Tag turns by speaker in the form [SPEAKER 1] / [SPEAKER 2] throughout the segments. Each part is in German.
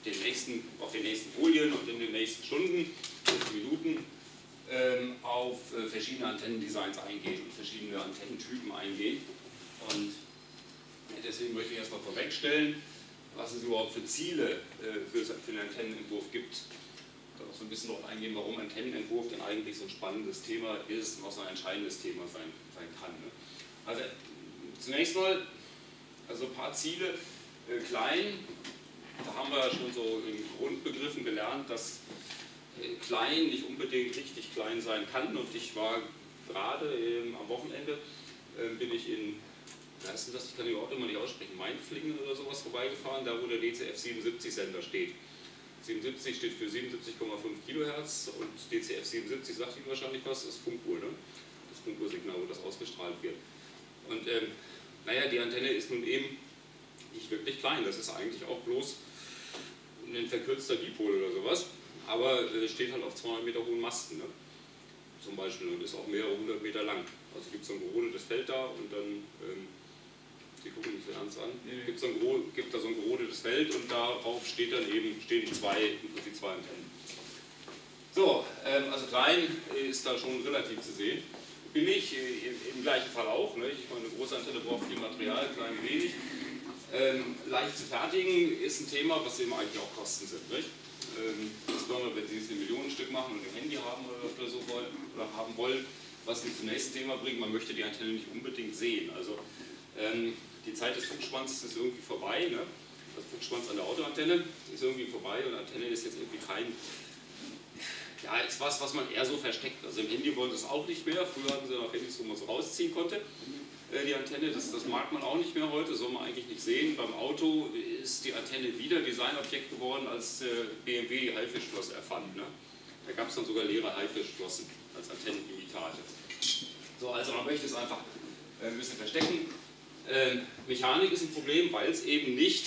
[SPEAKER 1] auf den nächsten Folien und in den nächsten Stunden, Minuten auf verschiedene Antennendesigns eingehen und verschiedene Antennentypen eingehen. Und deswegen möchte ich erstmal vorwegstellen, was es überhaupt für Ziele für den Antennenentwurf gibt. Dann auch so ein bisschen darauf eingehen, warum Antennenentwurf denn eigentlich so ein spannendes Thema ist und auch so ein entscheidendes Thema sein kann. Ne? Also zunächst mal, also ein paar Ziele, klein, da haben wir schon so in Grundbegriffen gelernt, dass klein nicht unbedingt richtig klein sein kann, und ich war gerade am Wochenende, bin ich in, was ist denn das, ich kann die Orte immer nicht aussprechen, Mainflingen oder sowas vorbeigefahren, da wo der DCF 77 Sender steht. 77 steht für 77,5 Kilohertz und DCF 77 sagt Ihnen wahrscheinlich was, ist Funkuhr, ne? Das Funkuhrsignal, wo das ausgestrahlt wird. Und naja, die Antenne ist nun eben nicht wirklich klein, das ist eigentlich auch bloß ein verkürzter Dipol oder sowas, aber steht halt auf 200 Meter hohen Masten, ne? Zum Beispiel, und ist auch mehrere hundert Meter lang. Also gibt es so ein gerodetes Feld da und dann, Sie gucken mich so ernst an, gibt da so ein gerodetes Feld und darauf stehen die zwei Antennen. So, also klein ist da schon relativ zu sehen. Billig im gleichen Fall auch, ne? Ich meine, eine große Antenne braucht viel Material, klein wenig. Leicht zu fertigen ist ein Thema, was eben eigentlich auch Kosten sind. Nicht? Insbesondere wenn Sie es in Millionenstück machen und ein Handy haben oder so wollen, oder haben wollen, was mich zum nächsten Thema bringt, man möchte die Antenne nicht unbedingt sehen. Also die Zeit des Funkschwanzes ist irgendwie vorbei. Ne? Das Funkschwanz an der Autoantenne ist irgendwie vorbei und Antenne ist jetzt irgendwie kein, ja, ist was man eher so versteckt. Also im Handy wollen sie es auch nicht mehr. Früher hatten sie noch Handys, wo man es rausziehen konnte. Die Antenne, das mag man auch nicht mehr heute, soll man eigentlich nicht sehen. Beim Auto ist die Antenne wieder Designobjekt geworden, als BMW die Haifischflosse erfand. Ne? Da gab es dann sogar leere Haifischflossen als Antennenimitate. So, also man möchte es einfach ein bisschen verstecken. Mechanik ist ein Problem, weil es eben nicht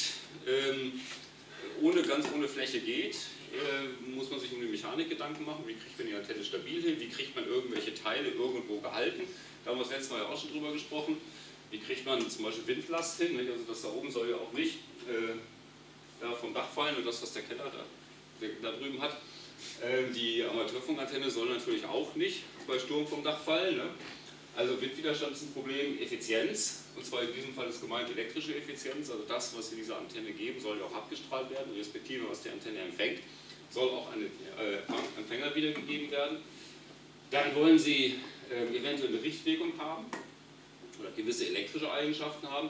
[SPEAKER 1] ganz ohne Fläche geht. Muss man sich um die Mechanik Gedanken machen, wie kriegt man die Antenne stabil hin, wie kriegt man irgendwelche Teile irgendwo gehalten. Da haben wir das letzte Mal ja auch schon drüber gesprochen. Wie kriegt man zum Beispiel Windlast hin, nicht? Also das da oben soll ja auch nicht vom Dach fallen und das, was der Keller da drüben hat. Die Amateurfunkantenne soll natürlich auch nicht bei Sturm vom Dach fallen. Ne? Also Windwiderstand ist ein Problem, Effizienz, und zwar in diesem Fall ist gemeint elektrische Effizienz, also das, was Sie dieser Antenne geben, soll ja auch abgestrahlt werden, respektive was die Antenne empfängt, soll auch an den Empfänger wiedergegeben werden. Dann wollen Sie eventuell eine Richtwirkung haben oder gewisse elektrische Eigenschaften haben.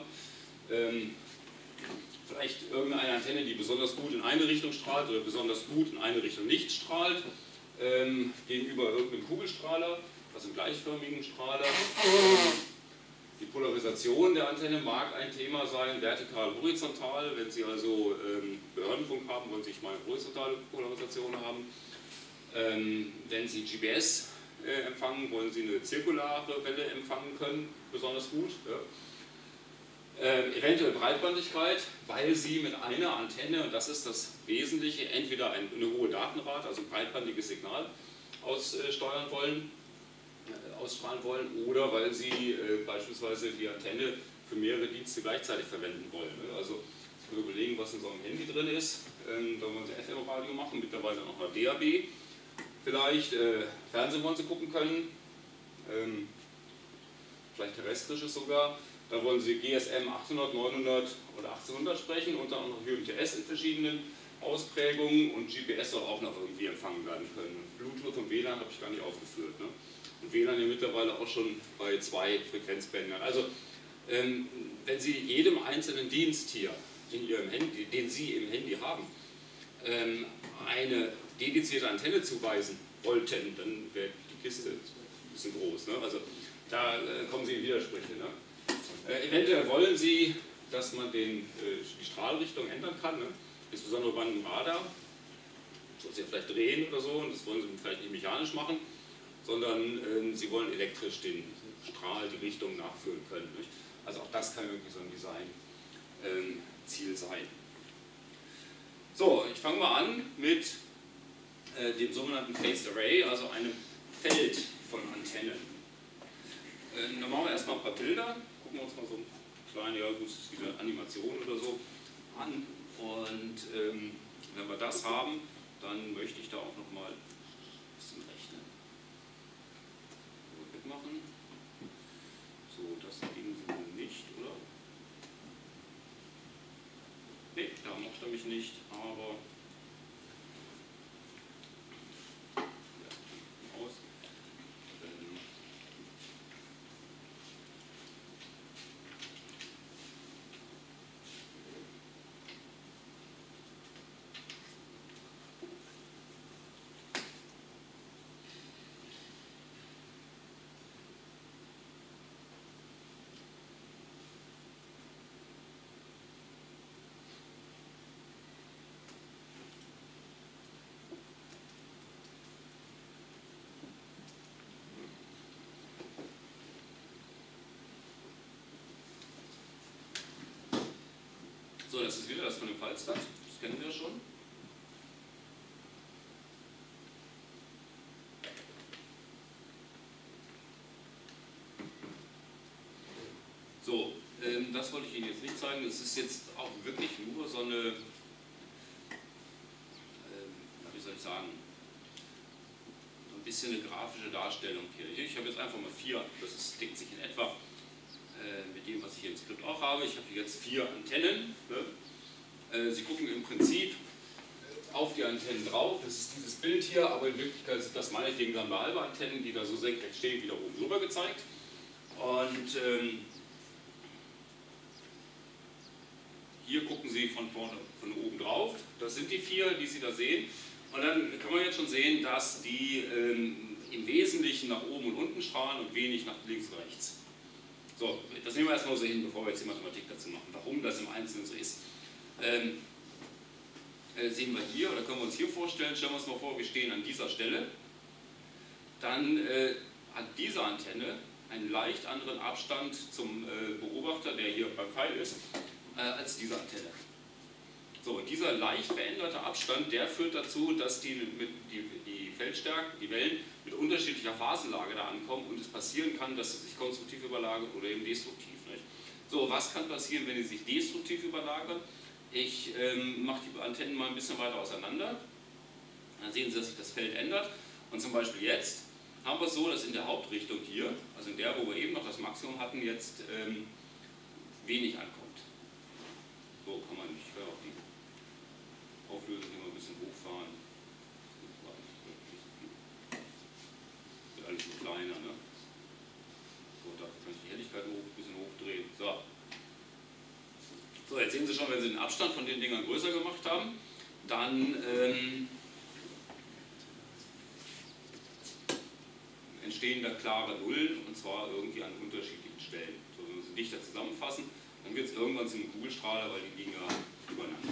[SPEAKER 1] Vielleicht irgendeine Antenne, die besonders gut in eine Richtung strahlt oder besonders gut in eine Richtung nicht strahlt, gegenüber irgendeinem Kugelstrahler, also einem gleichförmigen Strahler. Die Polarisation der Antenne mag ein Thema sein, vertikal, horizontal. Wenn Sie also Behördenfunk haben, wollen Sie mal eine horizontale Polarisation haben. Wenn Sie GPS empfangen, wollen Sie eine zirkulare Welle empfangen können, besonders gut. Ja. Eventuell Breitbandigkeit, weil Sie mit einer Antenne, und das ist das Wesentliche, entweder eine hohe Datenrate, also ein breitbandiges Signal ausstrahlen wollen, oder weil Sie beispielsweise die Antenne für mehrere Dienste gleichzeitig verwenden wollen. Ne? Also Sie können überlegen, was in so einem Handy drin ist. Da wollen Sie FM-Radio machen, mittlerweile noch mal DAB. Vielleicht Fernsehen wollen Sie gucken können, vielleicht terrestrisches sogar. Da wollen Sie GSM 800, 900 oder 1800 sprechen und dann auch noch UMTS in verschiedenen Ausprägungen, und GPS soll auch noch irgendwie empfangen werden können. Bluetooth und WLAN habe ich gar nicht aufgeführt. Ne? Und WLAN ja mittlerweile auch schon bei 2 Frequenzbändern. Also wenn Sie jedem einzelnen Dienst hier in Ihrem Handy, den Sie im Handy haben, eine dedizierte Antenne zuweisen wollten, dann wäre die Kiste ein bisschen groß. Ne? Also da kommen Sie in Widersprüche. Ne? Eventuell wollen Sie, dass man die Strahlrichtung ändern kann, ne? Insbesondere bei einem Radar. Soll Sie ja vielleicht drehen oder so, und das wollen Sie vielleicht nicht mechanisch machen, sondern Sie wollen elektrisch den Strahl, die Richtung nachführen können. Nicht? Also auch das kann irgendwie so ein Design-Ziel sein. So, ich fange mal an mit dem sogenannten Phased Array, also einem Feld von Antennen. Dann machen wir erstmal ein paar Bilder, gucken wir uns mal so eine kleine, ja, das ist wieder Animation oder so an, und Wenn wir das haben, dann möchte ich da auch nochmal ein bisschen rechnen. So, wegmachen. So, das Ding so nicht, oder? Ne, da mochte er mich nicht, aber ja, aus. So, das ist wieder das von dem Falstadt, das kennen wir schon. So, das wollte ich Ihnen jetzt nicht zeigen, es ist jetzt auch wirklich nur so eine, wie soll ich sagen, so ein bisschen eine grafische Darstellung hier. Ich habe jetzt einfach mal 4, das deckt sich in etwa mit dem, was ich hier im Skript auch habe. Ich habe hier jetzt 4 Antennen. Ne? Sie gucken im Prinzip auf die Antennen drauf. Das ist dieses Bild hier, aber in Wirklichkeit sind das meinetwegen dann halbe Antennen, die da so senkrecht stehen, wieder oben drüber gezeigt. Und hier gucken Sie von vorne, von oben drauf. Das sind die 4, die Sie da sehen. Und dann kann man jetzt schon sehen, dass die im Wesentlichen nach oben und unten strahlen und wenig nach links und rechts. So, das nehmen wir erstmal so hin, bevor wir jetzt die Mathematik dazu machen, warum das im Einzelnen so ist. Sehen wir hier, oder können wir uns hier vorstellen, stellen wir uns mal vor, wir stehen an dieser Stelle, dann hat diese Antenne einen leicht anderen Abstand zum Beobachter, der hier beim Pfeil ist, als diese Antenne. So, und dieser leicht veränderte Abstand, der führt dazu, dass die Feldstärken, die Wellen mit unterschiedlicher Phasenlage da ankommen und es passieren kann, dass sie sich konstruktiv überlagern oder eben destruktiv. Nicht? So, was kann passieren, wenn sie sich destruktiv überlagern? Ich mache die Antennen mal ein bisschen weiter auseinander. Dann sehen Sie, dass sich das Feld ändert. Und zum Beispiel jetzt haben wir es so, dass in der Hauptrichtung hier, also in der, wo wir eben noch das Maximum hatten, jetzt wenig ankommt. So kann man nicht auch die Auflösung immer ein bisschen hochfahren. Wird alles viel kleiner, ne? So, da kann ich die Helligkeit ein bisschen hochdrehen. So. So, jetzt sehen Sie schon, wenn Sie den Abstand von den Dingern größer gemacht haben, dann entstehen da klare Nullen, und zwar irgendwie an unterschiedlichen Stellen. So, wenn wir sie dichter zusammenfassen, dann wird es irgendwann zu einem Kugelstrahler, weil die liegen ja übereinander.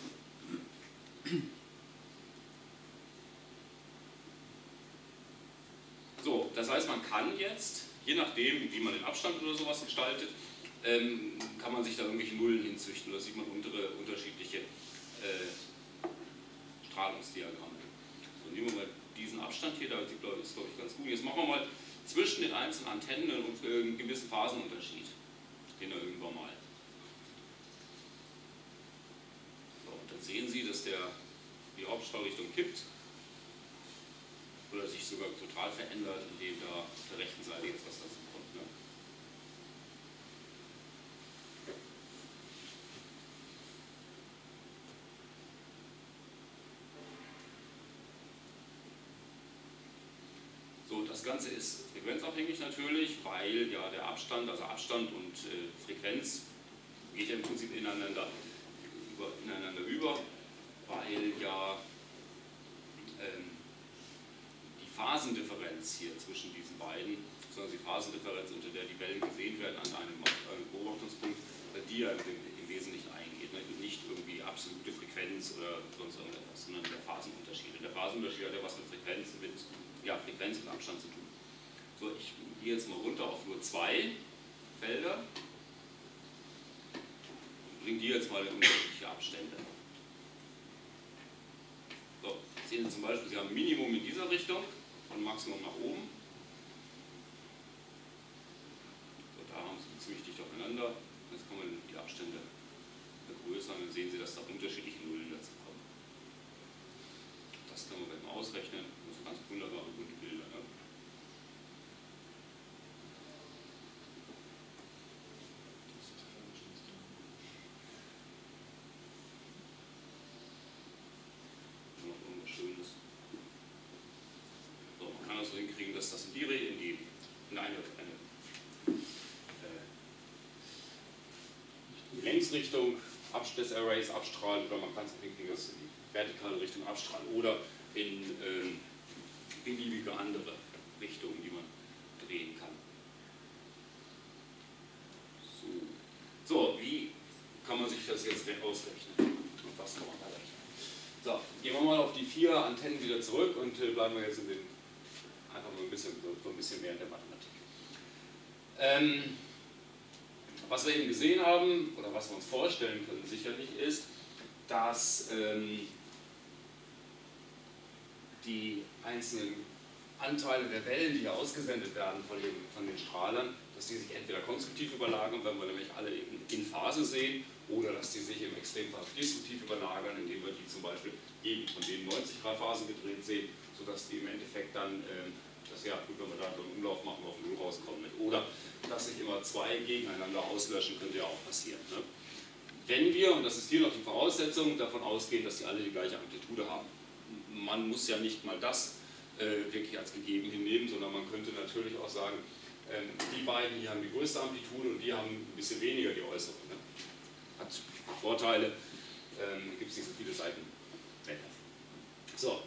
[SPEAKER 1] So, das heißt, man kann jetzt, je nachdem, wie man den Abstand oder sowas gestaltet, kann man sich da irgendwelche Nullen hinzüchten, oder sieht man unterschiedliche Strahlungsdiagramme. So, nehmen wir mal diesen Abstand hier, da ist, glaube ich, ganz gut. Jetzt machen wir mal zwischen den einzelnen Antennen einen gewissen Phasenunterschied. Den irgendwann mal. So, und dann sehen Sie, dass die Hauptstrahlrichtung kippt oder sich sogar total verändert, indem da auf der rechten Seite jetzt was dazu kommt. Ne? So, das Ganze ist frequenzabhängig natürlich, weil ja der Abstand, also Abstand und Frequenz geht ja im Prinzip ineinander über, weil ja die Phasendifferenz hier zwischen diesen beiden, sondern die Phasendifferenz, unter der die Wellen gesehen werden an einem Beobachtungspunkt, die ja im Wesentlichen eingeht. Ne? Nicht irgendwie absolute Frequenz oder sonst irgendetwas, sondern der Phasenunterschied. Und der Phasenunterschied hat ja was mit Frequenz und Abstand zu tun. So, ich gehe jetzt mal runter auf nur 2 Felder und bringe die jetzt mal in unterschiedliche Abstände. So, sehen Sie zum Beispiel, Sie haben ein Minimum in dieser Richtung und Maximum nach oben. So, da haben Sie ziemlich dicht aufeinander. Jetzt kann man die Abstände vergrößern und dann sehen Sie, dass da unterschiedliche Nullen dazu kommen. ausrechnen. Das sind ganz wunderbare gute Bilder. Ne? Irgendwas Schönes. So, man kann also hinkriegen, dass das in eine Längsrichtung des Arrays abstrahlt, oder man kann es hinkriegen, dass es in die vertikale Richtung abstrahlt oder in beliebige andere Richtungen, die man drehen kann. So, wie kann man sich das jetzt ausrechnen und was kann man da rechnen? So, gehen wir mal auf die 4 Antennen wieder zurück und bleiben wir jetzt einfach mal so ein bisschen mehr in der Mathematik. Was wir eben gesehen haben, oder was wir uns vorstellen können sicherlich, ist, dass die einzelnen Anteile der Wellen, die hier ausgesendet werden von den Strahlern, dass die sich entweder konstruktiv überlagern, wenn wir nämlich alle eben in Phase sehen, oder dass die sich im Extremfall destruktiv überlagern, indem wir die zum Beispiel eben von den 90 Grad Phasen gedreht sehen, sodass die im Endeffekt dann, wenn wir da so einen Umlauf machen, auf Null rauskommen. Oder dass sich immer 2 gegeneinander auslöschen, könnte ja auch passieren. Ne? Wenn wir, und das ist hier noch die Voraussetzung, davon ausgehen, dass sie alle die gleiche Amplitude haben. Man muss ja nicht mal das wirklich als gegeben hinnehmen, sondern man könnte natürlich auch sagen, die beiden hier haben die größte Amplitude und die haben ein bisschen weniger die äußere. Ne? Hat Vorteile, gibt es nicht so viele Seiten. So,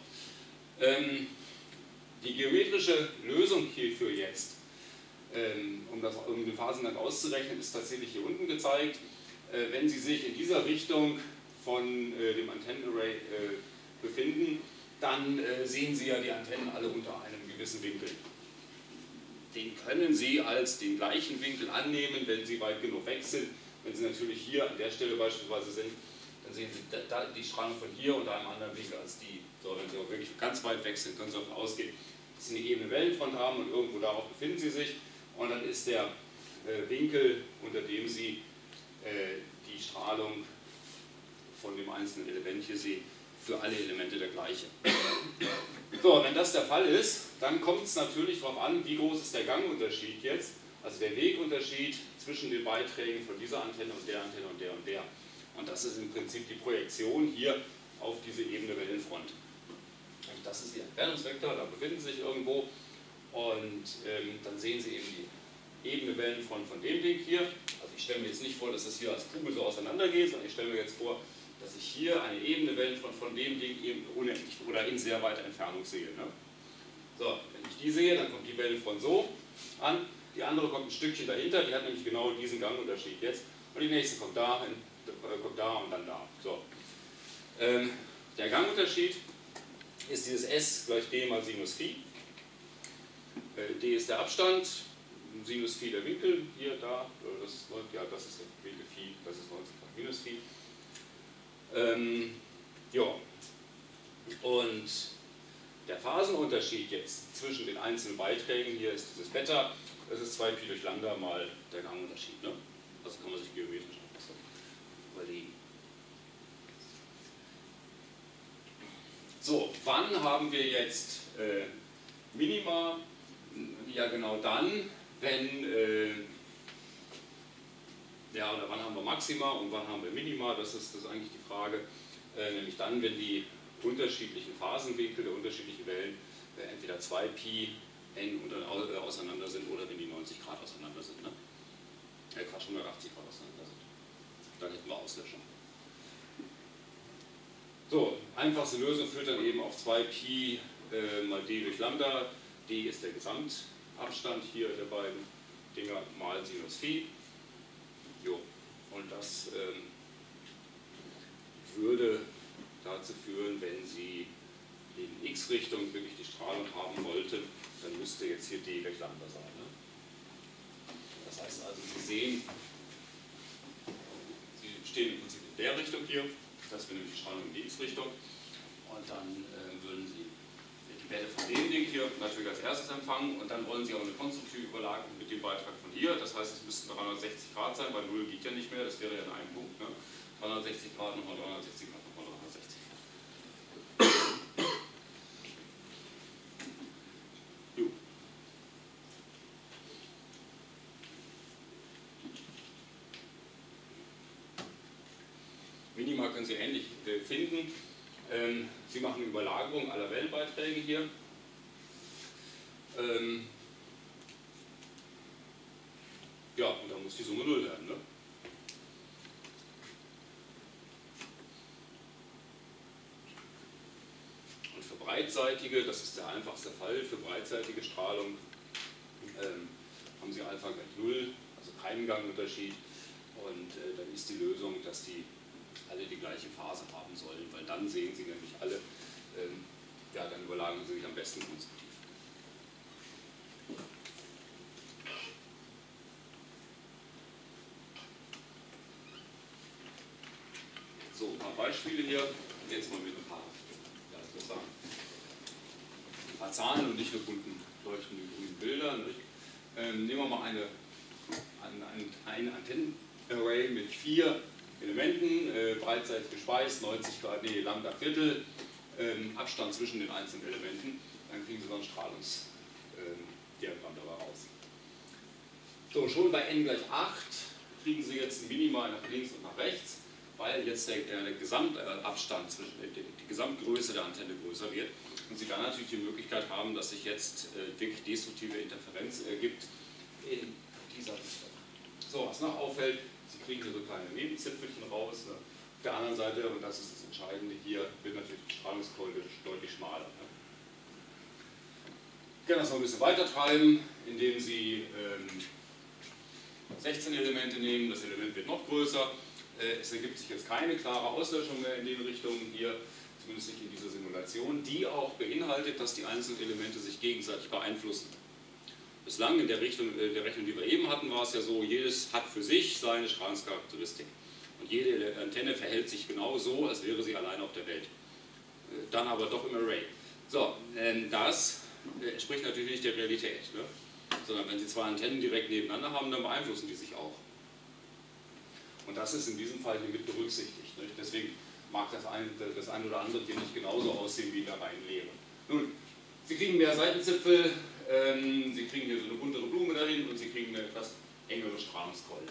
[SPEAKER 1] die geometrische Lösung hierfür jetzt, um den Phasengang auszurechnen, ist tatsächlich hier unten gezeigt. Wenn Sie sich in dieser Richtung von dem Antennenarray befinden, dann sehen Sie ja die Antennen alle unter einem gewissen Winkel. Den können Sie als den gleichen Winkel annehmen, wenn Sie weit genug weg sind. Wenn Sie natürlich hier an der Stelle beispielsweise sind, dann sehen Sie die Strahlung von hier unter einem anderen Winkel als die. So, wenn Sie auch wirklich ganz weit weg sind, können Sie davon ausgehen, dass Sie eine ebene Wellenfront haben und irgendwo darauf befinden Sie sich. Und dann ist der Winkel, unter dem Sie die Strahlung von dem einzelnen Element hier sehen, für alle Elemente der gleiche. So, wenn das der Fall ist, dann kommt es natürlich darauf an, wie groß ist der Gangunterschied jetzt, also der Wegunterschied zwischen den Beiträgen von dieser Antenne und der Antenne und der und der. Und das ist im Prinzip die Projektion hier auf diese ebene Wellenfront. Und das ist Ihr Entfernungsvektor, da befinden Sie sich irgendwo und dann sehen Sie eben die ebene Wellenfront von dem Ding hier. Also ich stelle mir jetzt nicht vor, dass das hier als Kugel so auseinandergeht, sondern ich stelle mir jetzt vor, dass ich hier eine ebene Wellenfront von dem Ding eben unendlich oder in sehr weiter Entfernung sehe. Ne? So, wenn ich die sehe, dann kommt die Wellenfront so an, die andere kommt ein Stückchen dahinter, die hat nämlich genau diesen Gangunterschied jetzt, und die nächste kommt da und dann da. So. Der Gangunterschied ist dieses S gleich D mal Sinus Phi. D ist der Abstand, Sinus Phi der Winkel, hier, da, das ist der Winkel Phi, das ist 90 Grad minus Phi. Ja, und der Phasenunterschied jetzt zwischen den einzelnen Beiträgen, hier ist dieses Beta, das ist 2Pi durch Lambda mal der Gangunterschied. Ne? Also kann man sich geometrisch überlegen. So, wann haben wir jetzt Minima? Ja, genau dann, wenn, oder wann haben wir Maxima und wann haben wir Minima? Das ist eigentlich die Frage. Nämlich dann, wenn die unterschiedlichen Phasenwinkel der unterschiedlichen Wellen entweder 2Pi n auseinander sind oder wenn die 90 Grad auseinander sind. Ne? Quatsch, 180 Grad auseinander sind. Dann hätten wir Auslöschung. So, einfachste Lösung führt dann eben auf 2Pi mal d durch Lambda. D ist der Gesamtabstand hier der beiden Dinger mal Sinus Phi. Jo. Und das würde dazu führen, wenn Sie in x-Richtung wirklich die Strahlung haben wollten, dann müsste jetzt hier d gleich Lambda sein. Ne? Das heißt also, Sie sehen, Sie stehen im Prinzip in der Richtung hier, das wäre nämlich die Strahlung in die x-Richtung, und dann würden Sie die Welle von dem Ding hier natürlich als erstes empfangen und dann wollen Sie auch eine konstruktive Überlagerung mit dem Beitrag von hier, das heißt, es müssten 360 Grad sein, weil 0 geht ja nicht mehr, das wäre ja in einem Punkt. Ne? 360 Grad, nochmal 360 Grad, nochmal 360 Grad. Minima können Sie ähnlich finden. Sie machen eine Überlagerung aller Wellenbeiträge hier. Ja, und dann muss die Summe 0 werden. Ne? Und für breitseitige, das ist der einfachste Fall, für breitseitige Strahlung haben Sie Alpha gleich 0, also keinen Gangunterschied. Und dann ist die Lösung, dass die alle die gleiche Phase haben sollen, weil dann sehen Sie nämlich alle, ja, dann überlagern Sie sich am besten konstruktiv. So, ein paar Beispiele hier, jetzt mal mit ein paar, ja, sozusagen, ein paar Zahlen und nicht nur bunten, leuchtenden grünen Bilder. Nehmen wir mal ein Antennenarray mit 4 Elementen, breitseitig gespeist, 90 Grad, nee, Lambda Viertel, Abstand zwischen den einzelnen Elementen, dann kriegen Sie so ein Strahlungsdiagramm dabei raus. So, schon bei n gleich 8 kriegen Sie jetzt ein Minima nach links und nach rechts, weil jetzt der Gesamtabstand zwischen die Gesamtgröße der Antenne größer wird und Sie dann natürlich die Möglichkeit haben, dass sich jetzt wirklich destruktive Interferenz ergibt in dieser Richtung. So, was noch auffällt, Sie kriegen hier so kleine Nebenzipfelchen raus. Ne? Auf der anderen Seite, und das ist das Entscheidende hier, wird natürlich die Strahlungskeule deutlich schmaler. Ne? Sie können das noch ein bisschen weiter treiben, indem Sie 16 Elemente nehmen, das Element wird noch größer. Es ergibt sich jetzt keine klare Auslöschung mehr in den Richtungen hier, zumindest nicht in dieser Simulation, die auch beinhaltet, dass die einzelnen Elemente sich gegenseitig beeinflussen. Bislang in der Rechnung, die wir eben hatten, war es ja so, jedes hat für sich seine Strahlungscharakteristik. Und jede Antenne verhält sich genau so, als wäre sie allein auf der Welt. Dann aber doch im Array. So, das entspricht natürlich nicht der Realität. Ne? Sondern wenn Sie zwei Antennen direkt nebeneinander haben, dann beeinflussen die sich auch. Und das ist in diesem Fall hier mit berücksichtigt. Nicht? Deswegen mag das ein oder andere hier nicht genauso aussehen wie in der reinen Lehre. Nun, Sie kriegen mehr Seitenzipfel, Sie kriegen hier so eine buntere Blume dahin und Sie kriegen eine etwas engere Strahlungskeule.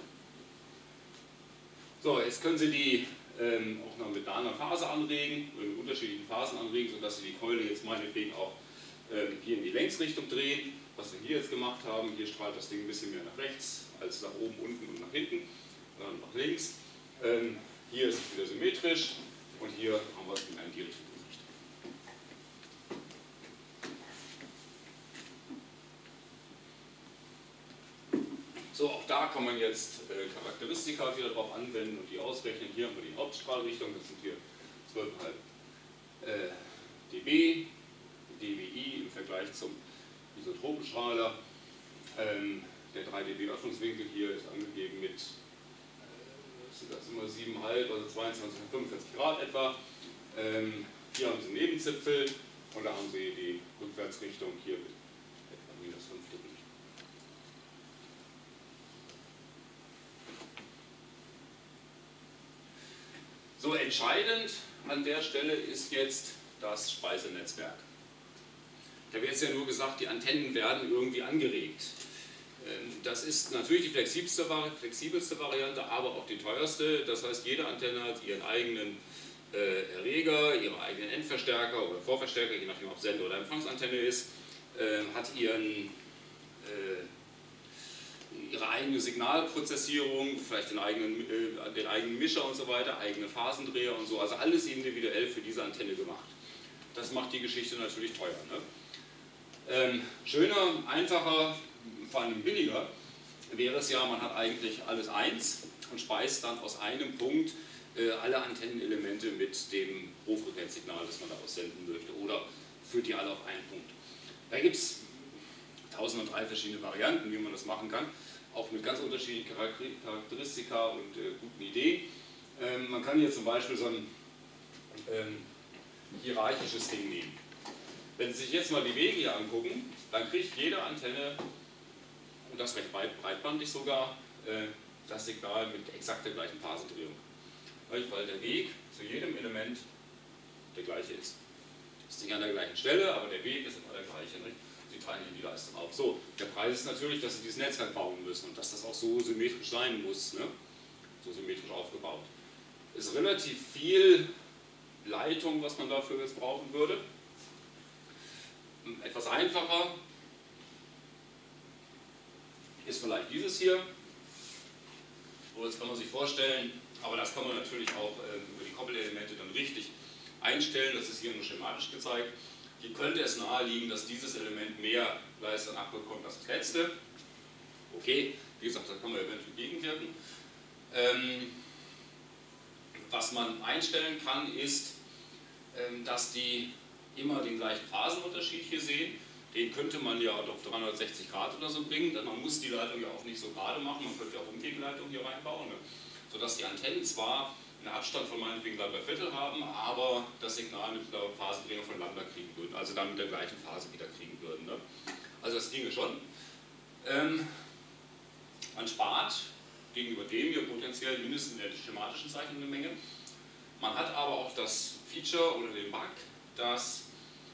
[SPEAKER 1] So, jetzt können Sie die auch noch mit einer anderen Phase anregen, mit unterschiedlichen Phasen anregen, sodass Sie die Keule jetzt meinetwegen auch hier in die Längsrichtung drehen. Was wir hier jetzt gemacht haben, hier strahlt das Ding ein bisschen mehr nach rechts als nach oben, unten und nach hinten. Dann nach links. Hier ist es wieder symmetrisch und hier haben wir es in die Richtung gerichtet. So, auch da kann man jetzt Charakteristika wieder drauf anwenden und die ausrechnen. Hier haben wir die Hauptstrahlrichtung, das sind hier 12,5 dB, dBi im Vergleich zum Isotropenstrahler. Der 3 dB Öffnungswinkel hier ist angegeben mit das immer 7,5, also 22, 45 Grad etwa. Hier haben Sie einen Nebenzipfel und da haben Sie die Rückwärtsrichtung hier mit etwa minus 5 dB. So, entscheidend an der Stelle ist jetzt das Speisenetzwerk. Da wird jetzt ja nur gesagt, die Antennen werden irgendwie angeregt. Das ist natürlich die flexibelste Variante, aber auch die teuerste. Das heißt, jede Antenne hat ihren eigenen Erreger, ihren eigenen Endverstärker oder Vorverstärker, je nachdem ob Sender- oder Empfangsantenne ist, hat ihre eigene Signalprozessierung, vielleicht den eigenen Mischer und so weiter, eigene Phasendreher und so, also alles individuell für diese Antenne gemacht. Das macht die Geschichte natürlich teuer. Ne? Schöner, einfacher, vor allem billiger wäre es ja, man hat eigentlich alles eins und speist dann aus einem Punkt alle Antennenelemente mit dem Hochfrequenzsignal, das man da aussenden möchte, oder führt die alle auf einen Punkt. Da gibt es 1003 verschiedene Varianten, wie man das machen kann, auch mit ganz unterschiedlichen Charakteristika und guten Ideen. Man kann hier zum Beispiel so ein hierarchisches Ding nehmen. Wenn Sie sich jetzt mal die Wege hier angucken, dann kriegt jede Antenne, und das recht breitbandig sogar, das Signal mit exakt der gleichen Phasendrehung. Weil der Weg zu jedem Element der gleiche ist. Es ist nicht an der gleichen Stelle, aber der Weg ist immer der gleiche. Nicht? Sie teilen hier die Leistung auf. So, der Preis ist natürlich, dass Sie dieses Netzwerk bauen müssen und dass das auch so symmetrisch sein muss, ne? So symmetrisch aufgebaut. Ist relativ viel Leitung, was man dafür jetzt brauchen würde. Etwas einfacher ist vielleicht dieses hier. So, jetzt kann man sich vorstellen, aber das kann man natürlich auch über die Koppelelemente dann richtig einstellen. Das ist hier nur schematisch gezeigt. Hier könnte es naheliegen, dass dieses Element mehr Leistung abbekommt als das letzte. Okay, wie gesagt, da kann man eventuell gegenwirken. Was man einstellen kann, ist, dass die immer den gleichen Phasenunterschied hier sehen. Den könnte man ja auf 360 Grad oder so bringen, denn man muss die Leitung ja auch nicht so gerade machen, man könnte ja auch Umwegleitung hier reinbauen, ne? Sodass die Antennen zwar einen Abstand von meinetwegen 3/4 haben, aber das Signal mit der Phasendrehung von Lambda kriegen würden, also dann mit der gleichen Phase wieder kriegen würden. Ne? Also das ginge schon. Man spart gegenüber dem hier potenziell mindestens in der schematischen Zeichnung eine Menge. Man hat aber auch das Feature oder den Bug, dass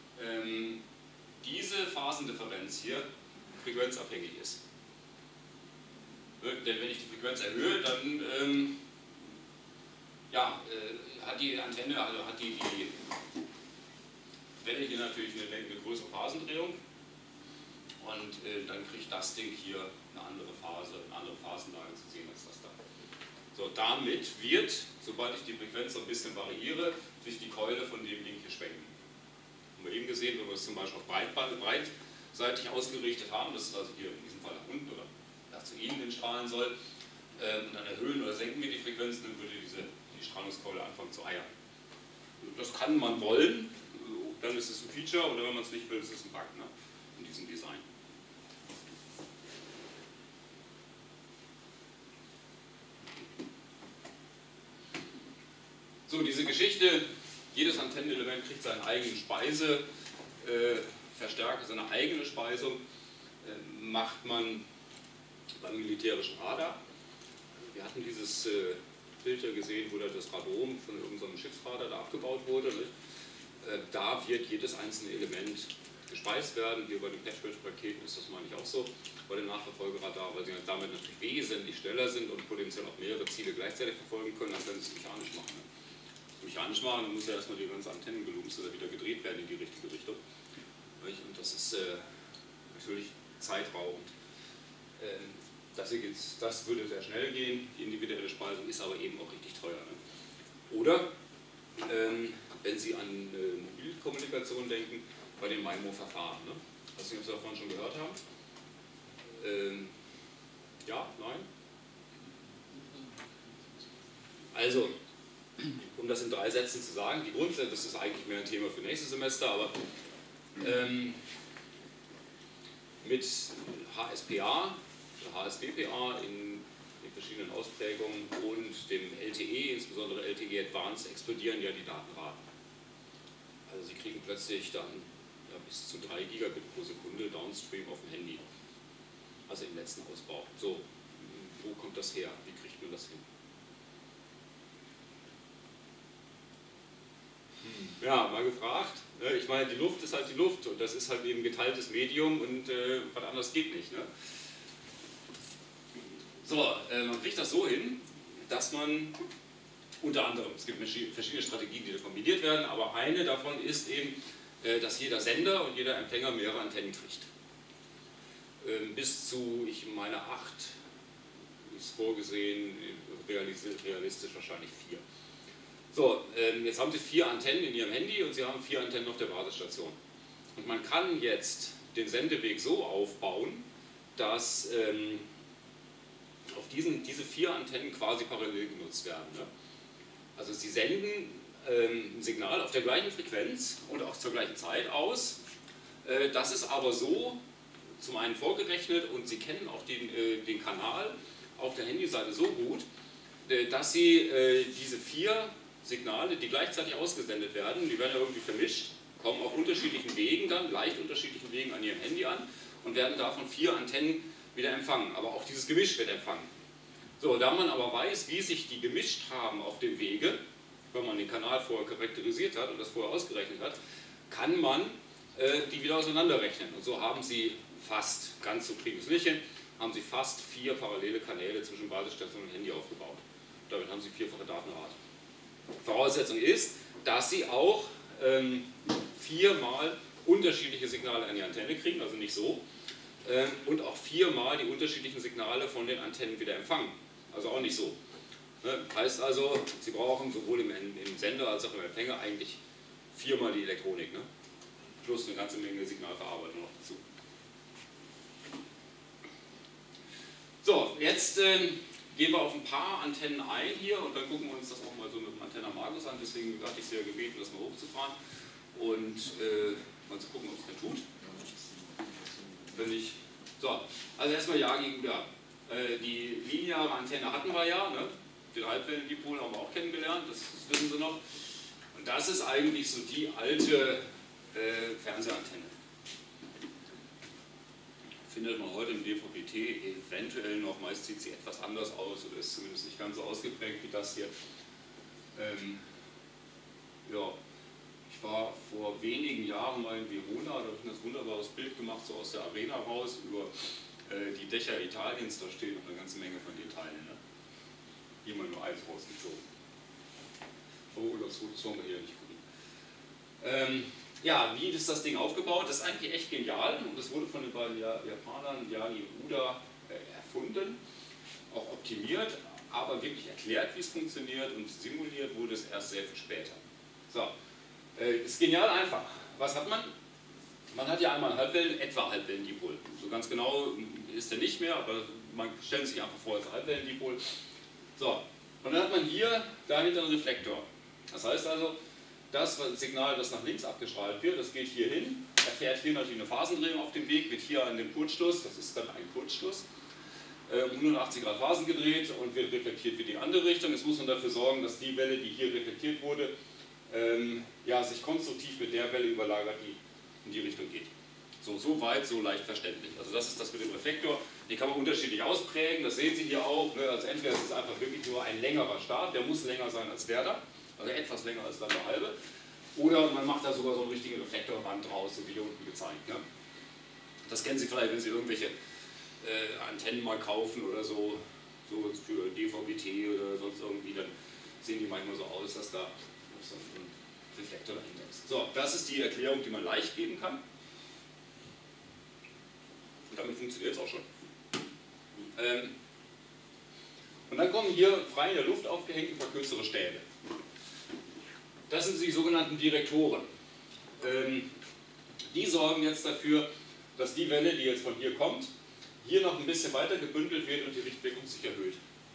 [SPEAKER 1] diese Phasendifferenz hier frequenzabhängig ist. Denn wenn ich die Frequenz erhöhe, dann hat die Antenne, also hat die Welle hier natürlich eine größere Phasendrehung und dann kriegt das Ding hier eine andere Phasenlage zu sehen als das da. So, damit wird, sobald ich die Frequenz so ein bisschen variiere, sich die Keule von dem Ding hier schwenken. Haben wir eben gesehen, wenn wir es zum Beispiel auf breitseitig ausgerichtet haben, das ist also hier in diesem Fall nach unten oder nach zu Ihnen hin strahlen soll, und dann erhöhen oder senken wir die Frequenz, dann würde die Strahlungskeule anfangen zu eiern. Das kann man wollen, dann ist es ein Feature, oder wenn man es nicht will, ist es ein Bug, ne, in diesem Design. So, diese Geschichte, jedes Antennenelement kriegt seinen eigenen Speiseverstärker, seine eigene Speisung, macht man beim militärischen Radar. Wir hatten dieses Bild ja gesehen, wo da das Radom von irgendeinem Schiffsradar da abgebaut wurde. Nicht? Da wird jedes einzelne Element gespeist werden. Hier bei den Patchwork-Paketen ist das, meine ich, auch so, bei den Nachverfolgerradar, weil sie damit natürlich wesentlich schneller sind und potenziell auch mehrere Ziele gleichzeitig verfolgen können, als wenn sie es mechanisch machen. Ne? Mechanisch machen, dann muss ja erstmal die ganze Antennen gelumst oder wieder gedreht werden in die richtige Richtung. Und das ist natürlich zeitraubend. Das würde sehr schnell gehen, die individuelle Speisung ist aber eben auch richtig teuer. Ne? Oder, wenn Sie an Mobilkommunikation denken, bei dem MIMO-Verfahren. Ne? Ich weiß nicht, ob Sie davon schon gehört haben. Ja, nein? Also, um das in 3 Sätzen zu sagen, die Grundsätze, das ist eigentlich mehr ein Thema für nächstes Semester, aber mit HSPA, HSBPA in den verschiedenen Ausprägungen und dem LTE, insbesondere LTE Advanced, explodieren ja die Datenraten. Also Sie kriegen plötzlich dann bis zu 3 Gigabit pro Sekunde Downstream auf dem Handy, also im letzten Ausbau. So, wo kommt das her? Wie kriegt man das hin? Ja, mal gefragt. Ich meine, die Luft ist halt die Luft und das ist halt eben geteiltes Medium und was anderes geht nicht. Ne? So, man kriegt das so hin, dass man unter anderem, es gibt verschiedene Strategien, die da kombiniert werden, aber eine davon ist eben, dass jeder Sender und jeder Empfänger mehrere Antennen kriegt. Bis zu, ich meine, 8 ist vorgesehen, realistisch wahrscheinlich 4. So, jetzt haben Sie 4 Antennen in Ihrem Handy und Sie haben 4 Antennen auf der Basisstation. Und man kann jetzt den Sendeweg so aufbauen, dass auf diese 4 Antennen quasi parallel genutzt werden. Ne? Also Sie senden ein Signal auf der gleichen Frequenz und auch zur gleichen Zeit aus. Das ist aber so zum einen vorgerechnet und Sie kennen auch den Kanal auf der Handyseite so gut, dass Sie diese 4 Signale, die gleichzeitig ausgesendet werden, die werden ja irgendwie vermischt, kommen auf unterschiedlichen Wegen dann, leicht unterschiedlichen Wegen an Ihrem Handy an und werden davon 4 Antennen wieder empfangen. Aber auch dieses Gemisch wird empfangen. So, da man aber weiß, wie sich die gemischt haben auf dem Wege, wenn man den Kanal vorher charakterisiert hat und das vorher ausgerechnet hat, kann man die wieder auseinanderrechnen. Und so haben Sie fast, ganz so kriegen Sie es nicht hin, haben Sie fast 4 parallele Kanäle zwischen Basisstation und Handy aufgebaut. Damit haben Sie 4-fache Datenrate. Voraussetzung ist, dass Sie auch 4-mal unterschiedliche Signale an die Antenne kriegen, also nicht so, und auch 4-mal die unterschiedlichen Signale von den Antennen wieder empfangen, also auch nicht so. Heißt also, Sie brauchen sowohl im Sender als auch im Empfänger eigentlich 4-mal die Elektronik, ne? Plus eine ganze Menge Signalverarbeitung noch dazu. So, jetzt gehen wir auf ein paar Antennen ein hier und dann gucken wir uns das auch mal so mit dem Antenna Magus an. Deswegen hatte ich Sie ja gebeten, das mal hochzufahren und mal zu gucken, ob es denn tut. Wenn nicht. So, also erstmal Ja gegen Ja. Die lineare Antenne hatten wir ja, ne? Den Halbwellendipol haben wir auch kennengelernt, das wissen Sie noch. Und das ist eigentlich so die alte Fernsehantenne. Findet man heute im DVB-T eventuell noch, meist sieht sie etwas anders aus oder ist zumindest nicht ganz so ausgeprägt wie das hier. Ja, ich war vor wenigen Jahren mal in Verona, da habe ich ein das wunderbares Bild gemacht, so aus der Arena raus, über die Dächer Italiens, da steht noch eine ganze Menge von den Teilen. Ne? Hier mal nur eins rausgezogen. Oh, das wollen wir hier nicht gucken. Ja, wie ist das Ding aufgebaut? Das ist eigentlich echt genial und das wurde von den beiden Japanern, Yagi und Uda, erfunden, auch optimiert, aber wirklich erklärt, wie es funktioniert und simuliert wurde es erst sehr viel später. So, ist genial einfach. Was hat man? Man hat ja einmal einen etwa Halbwellendipol. So ganz genau ist er nicht mehr, aber man stellt sich einfach vor als Halbwellendipol. So, und dann hat man hier dahinter einen Reflektor. Das heißt also, das Signal, das nach links abgestrahlt wird, das geht hier hin, erfährt hier natürlich eine Phasendrehung auf dem Weg, wird hier an den Kurzschluss, das ist dann ein Kurzschluss, um 180 Grad Phasen gedreht und wird reflektiert wie die andere Richtung. Jetzt muss man dafür sorgen, dass die Welle, die hier reflektiert wurde, ja, sich konstruktiv mit der Welle überlagert, die in die Richtung geht. So weit, so leicht verständlich. Also das ist das mit dem Reflektor. Den kann man unterschiedlich ausprägen, das sehen Sie hier auch. Ne? Also entweder ist es einfach wirklich nur ein längerer Stab, der muss länger sein als der da, also etwas länger als dann der halbe. Oder man macht da sogar so einen richtigen Reflektorband draus, so wie hier unten gezeigt. Ne? Das kennen Sie vielleicht, wenn Sie irgendwelche Antennen mal kaufen oder so, so für DVB-T oder sonst irgendwie, dann sehen die manchmal so aus, dass da ein Reflektor dahinter ist. So, das ist die Erklärung, die man leicht geben kann. Und damit funktioniert es auch schon. Und dann kommen hier frei in der Luft aufgehängt ein paar kürzere Stäbe. Das sind die sogenannten Direktoren. Die sorgen jetzt dafür, dass die Welle, die jetzt von hier kommt, hier noch ein bisschen weiter gebündelt wird und die Richtwirkung sich erhöht.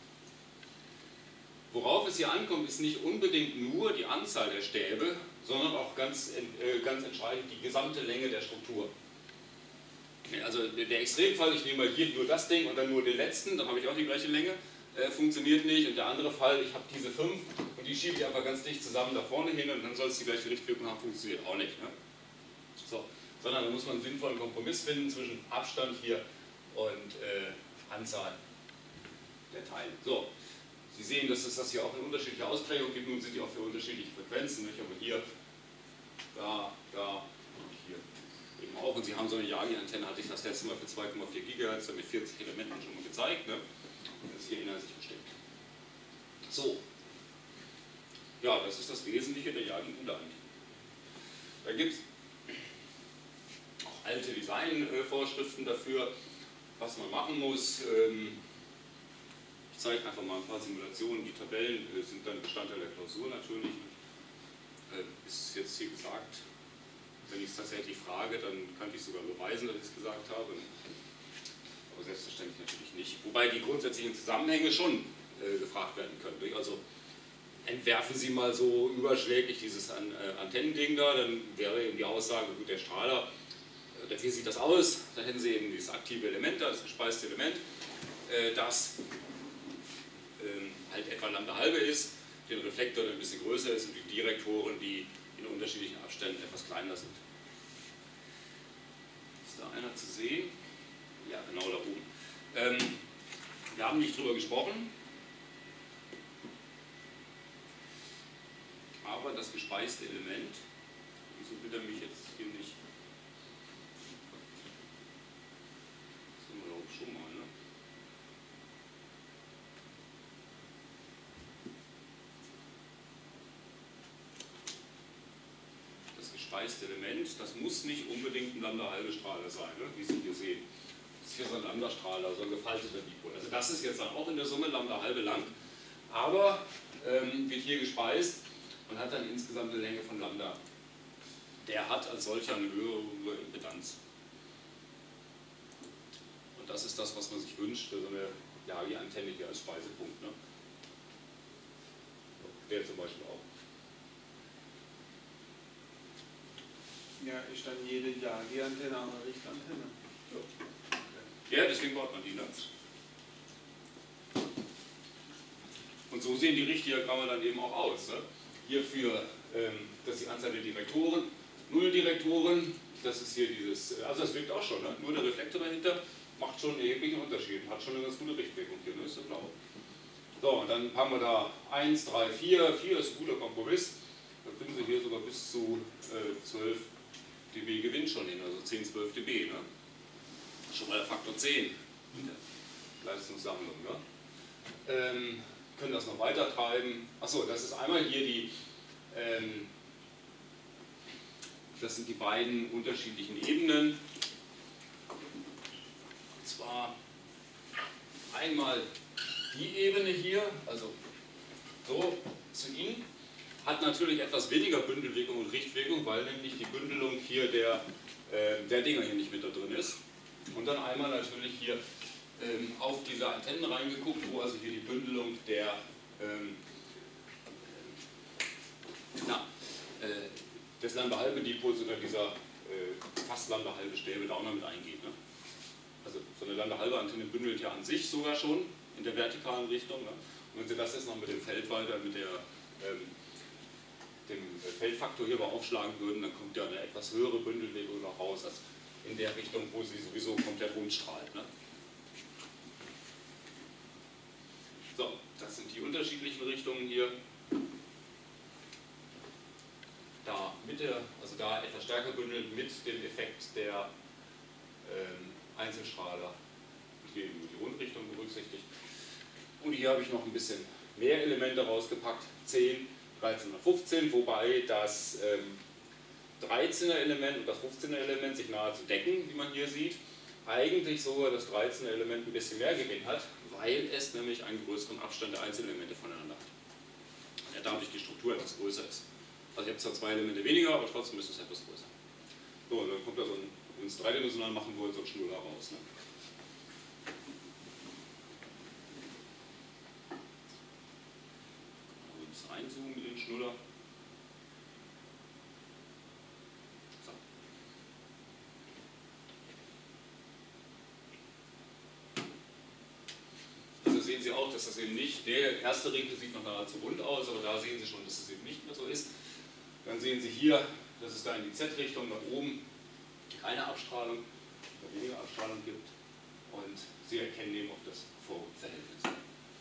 [SPEAKER 1] Worauf es hier ankommt, ist nicht unbedingt nur die Anzahl der Stäbe, sondern auch ganz entscheidend die gesamte Länge der Struktur. Also der Extremfall, ich nehme mal hier nur das Ding und dann nur den letzten, dann habe ich auch die gleiche Länge, funktioniert nicht. Und der andere Fall, ich habe diese 5 und die schiebe ich einfach ganz dicht zusammen da vorne hin und dann soll es die gleiche Richtwirkung haben, funktioniert auch nicht. Ne? So, sondern da muss man einen sinnvollen Kompromiss finden zwischen Abstand hier und Anzahl der Teile. So, Sie sehen, dass es das hier auch eine unterschiedliche Ausprägung gibt, nun sind die auch für unterschiedliche Frequenzen, nicht? Aber hier, da und hier eben auch. Und Sie haben so eine Yagi-Antenne, hatte ich das letzte Mal für 2,4 GHz mit 40 Elementen schon mal gezeigt. Ne? Das ist hier inhaltlich bestimmt. So, ja, das ist das Wesentliche der Yagi-Uda-Antenne. Da gibt es auch alte Designvorschriften dafür, was man machen muss. Ich zeige einfach mal ein paar Simulationen. Die Tabellen sind dann Bestandteil der Klausur natürlich. Ist jetzt hier gesagt, wenn ich es tatsächlich frage, dann kann ich sogar beweisen, dass ich es gesagt habe. Aber selbstverständlich natürlich nicht. Wobei die grundsätzlichen Zusammenhänge schon gefragt werden können. Also entwerfen Sie mal so überschlägig dieses Antennending da, dann wäre eben die Aussage, gut, der Strahler, wie sieht das aus? Da hätten Sie eben dieses aktive Element, das gespeiste Element, das halt etwa Lambda halbe ist, den Reflektor, der ein bisschen größer ist und die Direktoren, die in unterschiedlichen Abständen etwas kleiner sind. Ist da einer zu sehen? Ja, genau da oben. Wir haben nicht drüber gesprochen, aber das gespeiste Element, wieso will er mich jetzt hier nicht? Das haben wir doch schon mal, ne? gespeiste Element, das muss nicht unbedingt ein Lambda-Halbe-Strahler sein, ne? Wie Sie hier sehen. Das ist hier so ein Lambda-Strahler, so ein gefalteter Dipol. Also das ist jetzt dann auch in der Summe Lambda-Halbe lang, aber wird hier gespeist und hat dann insgesamt eine Länge von Lambda. Der hat als solcher eine höhere Impedanz. Und das ist das, was man sich wünscht für so eine Yagi-Antenne hier als Speisepunkt. Ne? Der zum Beispiel auch.
[SPEAKER 2] Ja, ist dann jede Yagi-Antenne auch eine Richtantenne?
[SPEAKER 1] Ja, deswegen baut man die, ne? Und so sehen die Richtdiagramme dann eben auch aus. Ne? Hierfür, das ist die Anzahl der Direktoren, 0 Direktoren, das ist hier dieses, also das wirkt auch schon, ne? Nur der Reflektor dahinter macht schon einen erheblichen Unterschied, hat schon eine ganz gute Richtwirkung hier, ne? Ist so blau. So, und dann haben wir da 1, 3, 4, 4 ist ein guter Kompromiss, da finden Sie hier sogar bis zu 12 dB Gewinn schon hin, also 10, 12 dB. Ne? Schon mal der Faktor 10 in der Leistungssammlung. Ne? Können das noch weiter treiben. Achso, das ist einmal hier die, das sind die beiden unterschiedlichen Ebenen. Und zwar einmal die Ebene hier, also so zu Ihnen, hat natürlich etwas weniger Bündelwirkung und Richtwirkung, weil nämlich die Bündelung hier der Dinger hier nicht mit da drin ist. Und dann einmal natürlich hier auf diese Antennen reingeguckt, wo also hier die Bündelung der des Lambda-Halbe-Dipols oder dieser fast Lambda-Halbe-Stäbe da auch noch mit eingeht. Ne? Also so eine Lambda-Halbe-Antenne bündelt ja an sich sogar schon in der vertikalen Richtung. Ne? Und wenn Sie das jetzt noch mit dem Feldwalter, mit dem Feldfaktor hier aufschlagen würden, dann kommt ja eine etwas höhere Bündelwirkung noch raus, als in der Richtung, wo sie sowieso komplett rundstrahlt. Ne? So, das sind die unterschiedlichen Richtungen hier. Da Mitte, also da etwas stärker bündelt mit dem Effekt der Einzelstrahler, hier eben die Rundrichtung berücksichtigt. Und hier habe ich noch ein bisschen mehr Elemente rausgepackt, 10, 13 und 15, wobei das 13er Element und das 15er Element sich nahezu decken, wie man hier sieht. Eigentlich sogar das 13er Element ein bisschen mehr Gewinn hat, weil es nämlich einen größeren Abstand der Einzelelemente voneinander hat. Ja, dadurch die Struktur etwas größer ist. Also ich habe zwar 2 Elemente weniger, aber trotzdem ist es etwas größer. So, und dann kommt da so ein, wenn es dreidimensional machen wollt, so ein Schnuller raus. Ne? Einzoomen mit dem Schnuller. So. Also sehen Sie auch, dass das eben nicht, der erste Winkel sieht noch nahezu rund aus, aber da sehen Sie schon, dass es eben nicht mehr so ist. Dann sehen Sie hier, dass es da in die Z-Richtung nach oben keine Abstrahlung oder weniger Abstrahlung gibt und Sie erkennen eben auch das Vorverhältnis.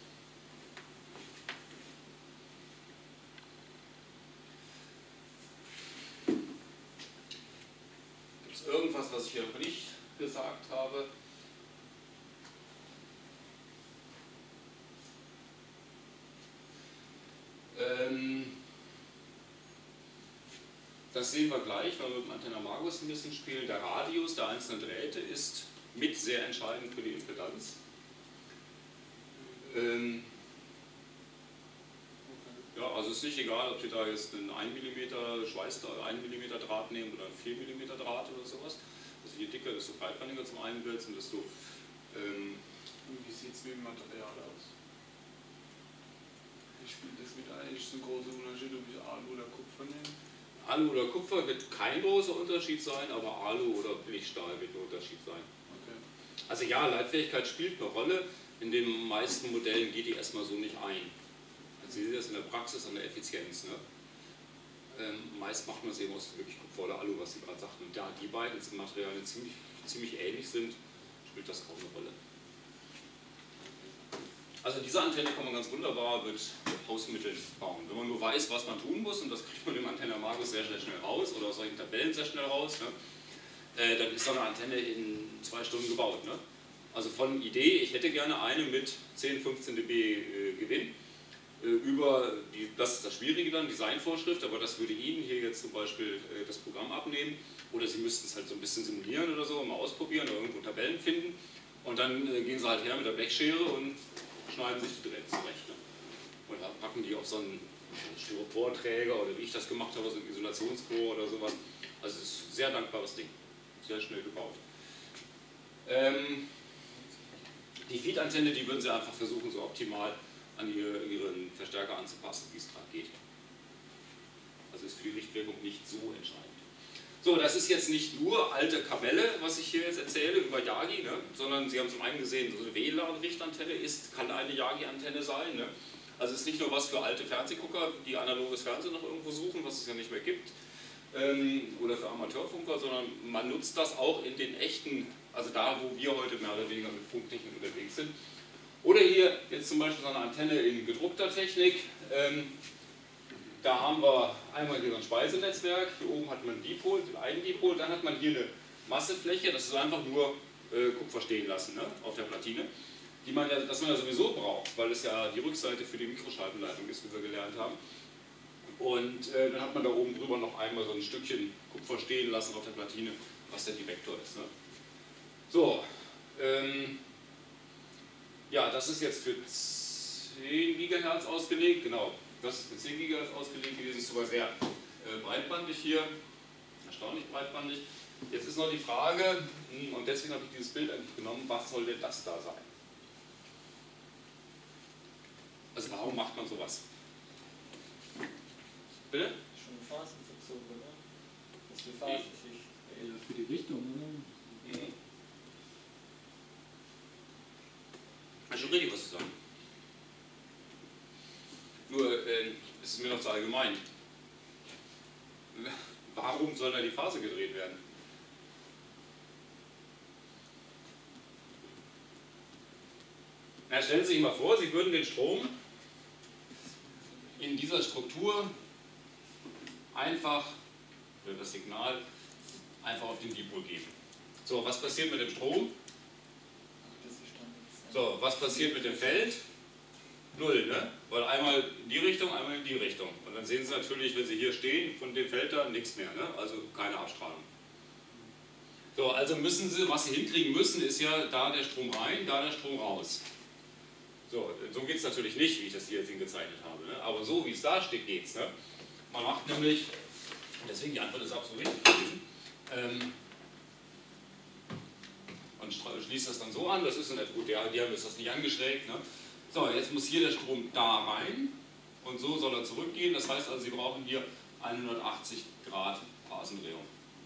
[SPEAKER 1] Irgendwas, was ich hier noch nicht gesagt habe. Das sehen wir gleich, wenn wir mit dem Antenna Magus ein bisschen spielen. Der Radius der einzelnen Drähte ist mit sehr entscheidend für die Impedanz. Ja, also es ist nicht egal, ob Sie da jetzt einen 1 mm Schweißdraht, 1 mm Draht nehmen oder einen 4 mm Draht oder sowas. Also je dicker, desto breitbandiger zum Einwälzen, desto...
[SPEAKER 2] Und wie sieht es mit dem Material aus? Wie spielt das mit ein? Ist es ein großer Unterschied, ob ich Alu oder Kupfer nehme?
[SPEAKER 1] Alu oder Kupfer wird kein großer Unterschied sein, aber Alu oder Billigstahl wird ein Unterschied sein.
[SPEAKER 2] Okay.
[SPEAKER 1] Also ja, Leitfähigkeit spielt eine Rolle. In den meisten Modellen geht die erstmal so nicht ein. Sie sehen das in der Praxis an der Effizienz. Ne? Meist macht man es eben aus wirklich Kupfer oder Alu, was Sie gerade sagten. Und da die beiden Materialien ziemlich ähnlich sind, spielt das kaum eine Rolle. Also diese Antenne kann man ganz wunderbar mit Hausmitteln bauen. Wenn man nur weiß, was man tun muss, und das kriegt man im Antenna Magus sehr, sehr schnell raus, oder aus solchen Tabellen sehr schnell raus, ne? Dann ist so eine Antenne in 2 Stunden gebaut. Ne? Also von Idee, ich hätte gerne eine mit 10, 15 dB Gewinn, das ist das Schwierige dann, Designvorschrift, aber das würde Ihnen hier jetzt zum Beispiel das Programm abnehmen. Oder Sie müssten es halt so ein bisschen simulieren oder so, mal ausprobieren oder irgendwo Tabellen finden. Und dann gehen Sie halt her mit der Blechschere und schneiden sich die Drähte zurecht. Ne? Und dann packen die auf so einen Styroporträger oder wie ich das gemacht habe, so ein Isolationsrohr oder sowas. Also es ist ein sehr dankbares Ding. Sehr schnell gebaut. Die Feed-Antenne, die würden Sie einfach versuchen, so optimal an Ihren Verstärker anzupassen, wie es gerade geht. Also ist für die Richtwirkung nicht so entscheidend. So, das ist jetzt nicht nur alte Kapelle, was ich hier jetzt erzähle über Yagi, ne? Sondern Sie haben zum einen gesehen, so eine WLAN-Richtantenne kann eine Yagi-Antenne sein. Ne? Also es ist nicht nur was für alte Fernsehgucker, die analoges Fernsehen noch irgendwo suchen, was es ja nicht mehr gibt, oder für Amateurfunker, sondern man nutzt das auch in den echten, also da, wo wir heute mehr oder weniger mit Funktechnik unterwegs sind. Oder hier jetzt zum Beispiel so eine Antenne in gedruckter Technik. Da haben wir einmal hier so ein Speisenetzwerk, hier oben hat man einen Dipol, einen Dipol, dann hat man hier eine Massefläche, das ist einfach nur Kupfer stehen lassen, ne, auf der Platine, das man ja sowieso braucht, weil es ja die Rückseite für die Mikroschaltenleitung ist, wie wir gelernt haben. Und dann hat man da oben drüber noch einmal so ein Stückchen Kupfer stehen lassen auf der Platine, was der Direktor ist. Ne. So, ja, das ist jetzt für 10 GHz ausgelegt, genau. Das ist für 10 GHz ausgelegt gewesen, ist sogar sehr breitbandig hier, erstaunlich breitbandig. Jetzt ist noch die Frage, und deswegen habe ich dieses Bild eigentlich genommen, was soll denn das da sein? Also warum macht man sowas? Bitte?
[SPEAKER 3] Schon Phasenverzug, oder? Dass die Phase sich
[SPEAKER 4] für die Richtung, oder?
[SPEAKER 1] Mhm. Das ist schon richtig, was Sie sagen. Nur, es ist mir noch zu allgemein. Warum soll da die Phase gedreht werden? Na, stellen Sie sich mal vor, Sie würden den Strom in dieser Struktur einfach, oder das Signal, einfach auf den Dipol geben. So, was passiert mit dem Strom? So, was passiert mit dem Feld? Null, ne? Weil einmal in die Richtung, einmal in die Richtung. Und dann sehen Sie natürlich, wenn Sie hier stehen, von dem Feld da nichts mehr, ne? Also keine Abstrahlung. So, also müssen Sie, was Sie hinkriegen müssen, ist ja da der Strom rein, da der Strom raus. So geht es natürlich nicht, wie ich das hier jetzt hingezeichnet habe, ne? Aber so wie es da steht, geht es. Ne? Man macht nämlich, deswegen die Antwort ist absolut richtig gewesen, man schließt das dann so an, das ist in der, gut, die haben jetzt das nicht angeschrägt. Ne? So, jetzt muss hier der Strom da rein und so soll er zurückgehen. Das heißt also, Sie brauchen hier 180 Grad Phasendrehung.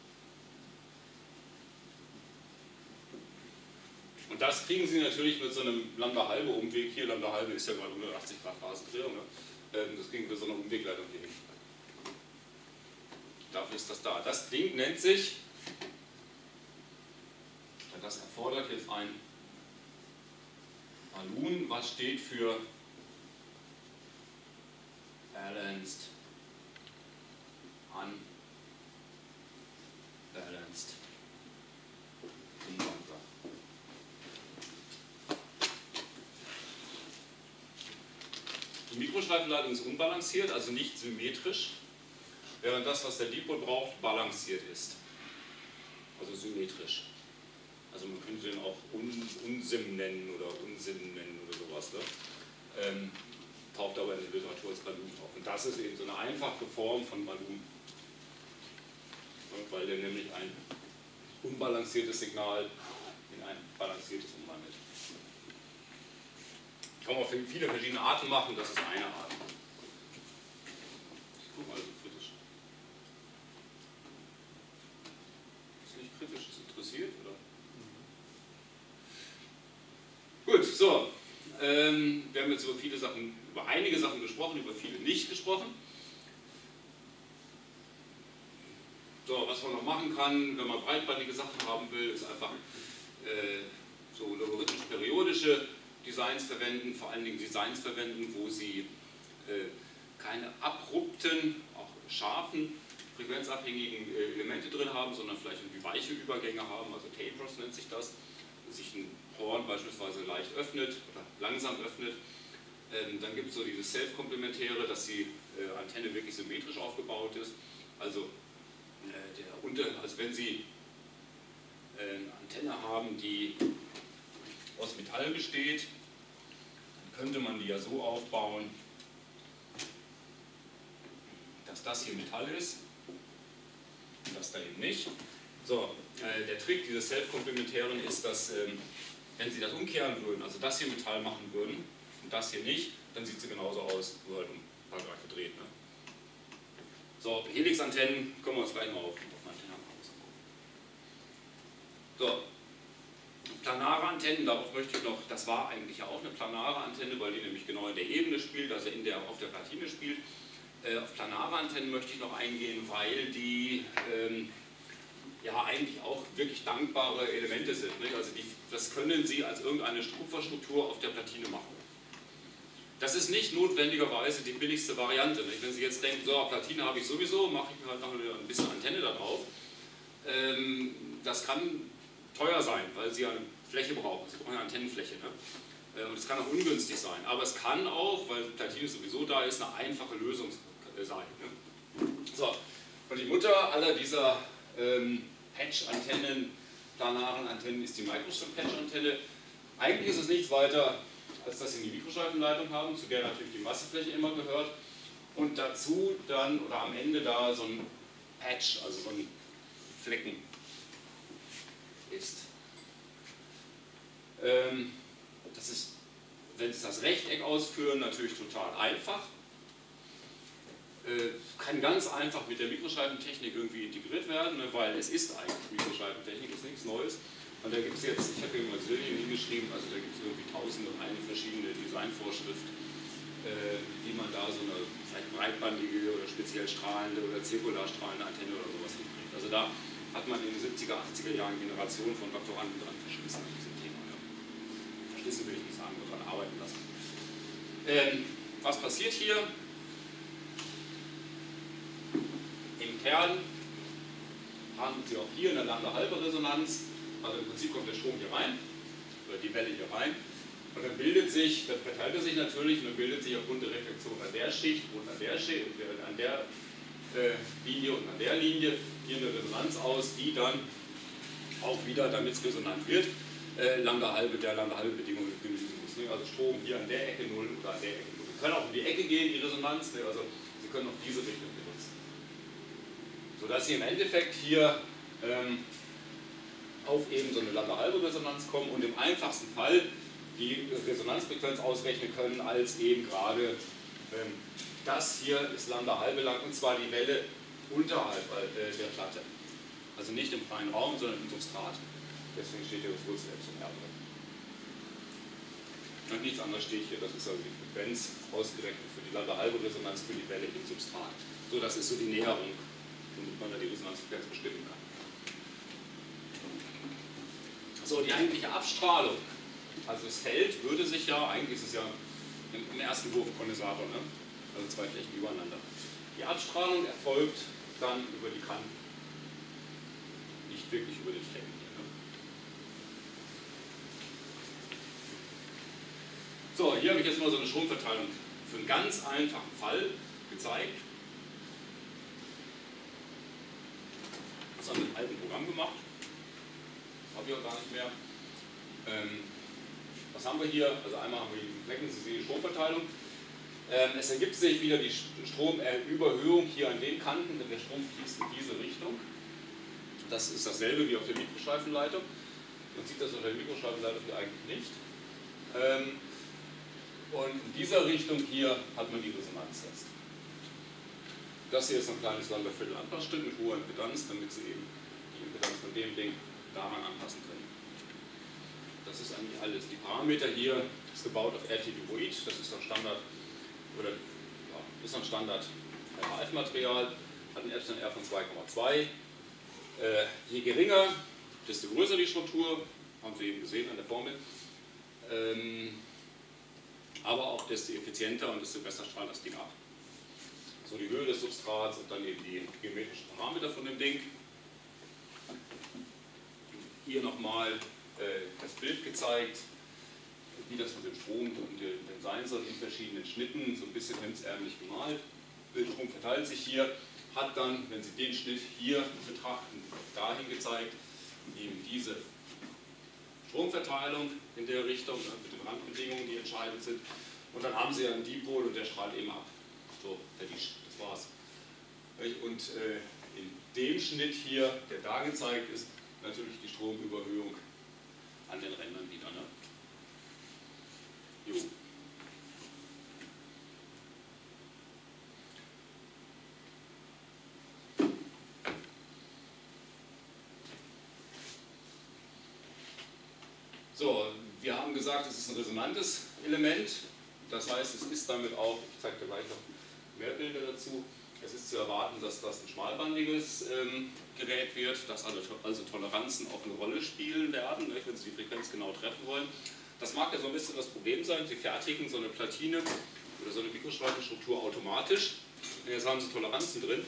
[SPEAKER 1] Und das kriegen Sie natürlich mit so einem Lambda-halbe Umweg hier. Lambda-halbe ist ja gerade 180 Grad Phasendrehung. Ne? Das kriegen wir mit so einer Umwegleitung hier hin. Dafür ist das da. Das Ding nennt sich, das erfordert jetzt ein Balloon, was steht für Balanced, Unbalanced Umwandler. Die Mikroschleifenleitung ist unbalanciert, also nicht symmetrisch, während das, was der Dipol braucht, balanciert ist, also symmetrisch. Also man könnte den auch Unsim nennen oder Unsim nennen oder sowas. Ne? Taucht aber in der Literatur als Balloon auf. Und das ist eben so eine einfache Form von Balloon. Weil der nämlich ein unbalanciertes Signal in ein balanciertes umwandelt. Kann man auf viele verschiedene Arten machen, das ist eine Art. Ich gucke mal so kritisch. Ist nicht kritisch, ist interessiert, oder? Gut, so. Wir haben jetzt über einige Sachen gesprochen, über viele nicht gesprochen. So, was man noch machen kann, wenn man breitbandige Sachen haben will, ist einfach so logarithmisch-periodische Designs verwenden, vor allen Dingen Designs verwenden, wo sie keine abrupten, auch scharfen, frequenzabhängigen Elemente drin haben, sondern vielleicht irgendwie weiche Übergänge haben, also Tapers nennt sich das, sich ein Horn beispielsweise leicht öffnet oder langsam öffnet. Dann gibt es so dieses Self-Komplementäre, dass die Antenne wirklich symmetrisch aufgebaut ist. Also, also wenn Sie eine Antenne haben, die aus Metall besteht, dann könnte man die ja so aufbauen, dass das hier Metall ist und das da eben nicht. So, der Trick dieses Self-Komplementären ist, dass wenn Sie das umkehren würden, also das hier Metall machen würden und das hier nicht, dann sieht sie genauso aus, nur halt um ein paar Grad gedreht. Ne? So, Helix-Antennen können wir uns gleich mal auf Antennen angucken. So, planare Antennen, darauf möchte ich noch, das war eigentlich ja auch eine planare Antenne, weil die nämlich genau in der Ebene spielt, also auf der Platine spielt. Auf planare Antennen möchte ich noch eingehen, weil die ja eigentlich auch wirklich dankbare Elemente sind. Nicht? Also das können Sie als irgendeine Kupferstruktur auf der Platine machen. Das ist nicht notwendigerweise die billigste Variante. Nicht? Wenn Sie jetzt denken, so, Platine habe ich sowieso, mache ich mir halt noch ein bisschen Antenne da drauf. Das kann teuer sein, weil Sie eine Fläche brauchen. Sie brauchen eine Antennenfläche. Ne? Und es kann auch ungünstig sein. Aber es kann auch, weil Platine sowieso da ist, eine einfache Lösung sein. Ne? So, und die Mutter aller dieser Patch-Antennen, planaren Antennen, ist die Microstrip-Patch-Antenne. Eigentlich ist es nichts weiter, als dass Sie eine Mikroschleifenleitung haben, zu der natürlich die Massefläche immer gehört. Und dazu dann, oder am Ende da so ein Patch, also so ein Flecken ist. Das ist, wenn Sie das Rechteck ausführen, natürlich total einfach. Kann ganz einfach mit der Mikroschleifentechnik irgendwie integriert werden, ne, weil es ist eigentlich Mikroschleifentechnik, ist nichts Neues. Und da gibt es jetzt, ich habe hier mal Silvien hingeschrieben, also da gibt es irgendwie 1001 verschiedene Designvorschriften, wie man da so eine vielleicht breitbandige oder speziell strahlende oder zirkularstrahlende Antenne oder sowas hinkriegt. Also da hat man in den 70er, 80er Jahren Generationen von Doktoranden dran verschlissen an diesem Thema. Ja. Verschlissen will ich nicht sagen, daran arbeiten lassen. Was passiert hier? Im Kern haben Sie auch hier eine lange-halbe Resonanz. Also im Prinzip kommt der Strom hier rein, oder die Welle hier rein. Und dann bildet sich, das verteilt er sich natürlich, und dann bildet sich aufgrund der Reflexion an der Schicht und an der Schicht, an der Linie und an der Linie hier eine Resonanz aus, die dann auch wieder, damit es resonant wird, der lange halbe Bedingung genügen muss. Also Strom hier an der Ecke 0 oder an der Ecke 0. Sie können auch in die Ecke gehen, die Resonanz, also Sie können auch diese Richtung benutzen. Sodass Sie im Endeffekt hier auf eben so eine lange-halbe Resonanz kommen und im einfachsten Fall die Resonanzfrequenz ausrechnen können, als eben gerade das hier ist lange-halbe lang, und zwar die Welle unterhalb der Platte. Also nicht im freien Raum, sondern im Substrat. Deswegen steht hier das Wurzel zum R drin. Und nichts anderes steht hier, das ist also die Frequenz ausgerechnet für die lange-halbe Resonanz für die Welle im Substrat. So, das ist so die Näherung, womit man da die Resonanzfrequenz bestimmen kann. So, die eigentliche Abstrahlung, also das Feld würde sich ja, eigentlich ist es ja im ersten Wurf Kondensator, ne? Also zwei Flächen übereinander. Die Abstrahlung erfolgt dann über die Kanten, nicht wirklich über den Flecken hier. Ne? So, hier habe ich jetzt mal so eine Stromverteilung für einen ganz einfachen Fall gezeigt. Das haben wir im alten Programm gemacht. Habe ich auch gar nicht mehr. Was haben wir hier? Also einmal haben wir die Flecken, Sie sehen die Stromverteilung. Es ergibt sich wieder die Stromüberhöhung hier an den Kanten, denn der Strom fließt in diese Richtung. Das ist dasselbe wie auf der Mikroschleifenleitung. Man sieht das unter der Mikroschleifenleitung hier eigentlich nicht. Und in dieser Richtung hier hat man die Resonanz jetzt. Das hier ist ein kleines Lambda-Viertel-Anpassstück mit hoher Impedanz, damit Sie eben die Impedanz von dem Ding daran anpassen können. Das ist eigentlich alles. Die Parameter hier ist gebaut auf RTD-Void, das ist ein Standard, oder ja, ist ein Standard RF-Material, hat ein R von 2,2. Je geringer, desto größer die Struktur, haben Sie eben gesehen an der Formel. Aber auch desto effizienter und desto besser strahlt das Ding ab. So die Höhe des Substrats und dann eben die geometrischen Parameter von dem Ding. Hier nochmal das Bild gezeigt. wie das mit dem Strom sein soll, in verschiedenen Schnitten, so ein bisschen hemdsärmlich gemalt. Strom verteilt sich hier, hat dann, wenn Sie den Schnitt hier betrachten, dahin gezeigt, eben diese Stromverteilung in der Richtung, mit den Randbedingungen, die entscheidend sind. Und dann haben Sie einen Dipol und der strahlt eben ab. So, fertig, das war's. Und in dem Schnitt hier, der da gezeigt ist, natürlich die Stromüberhöhung an den Rändern wieder. Ne? Jo. So, wir haben gesagt, es ist ein resonantes Element. Das heißt, es ist damit auch, ich zeige dir gleich noch mehr Bilder dazu, es ist zu erwarten, dass das ein schmalbandiges Gerät wird, dass also Toleranzen auch eine Rolle spielen werden, ne, wenn Sie die Frequenz genau treffen wollen. Das mag ja so ein bisschen das Problem sein, Sie fertigen so eine Platine oder so eine Mikroschleifenstruktur automatisch. Jetzt haben Sie Toleranzen drin.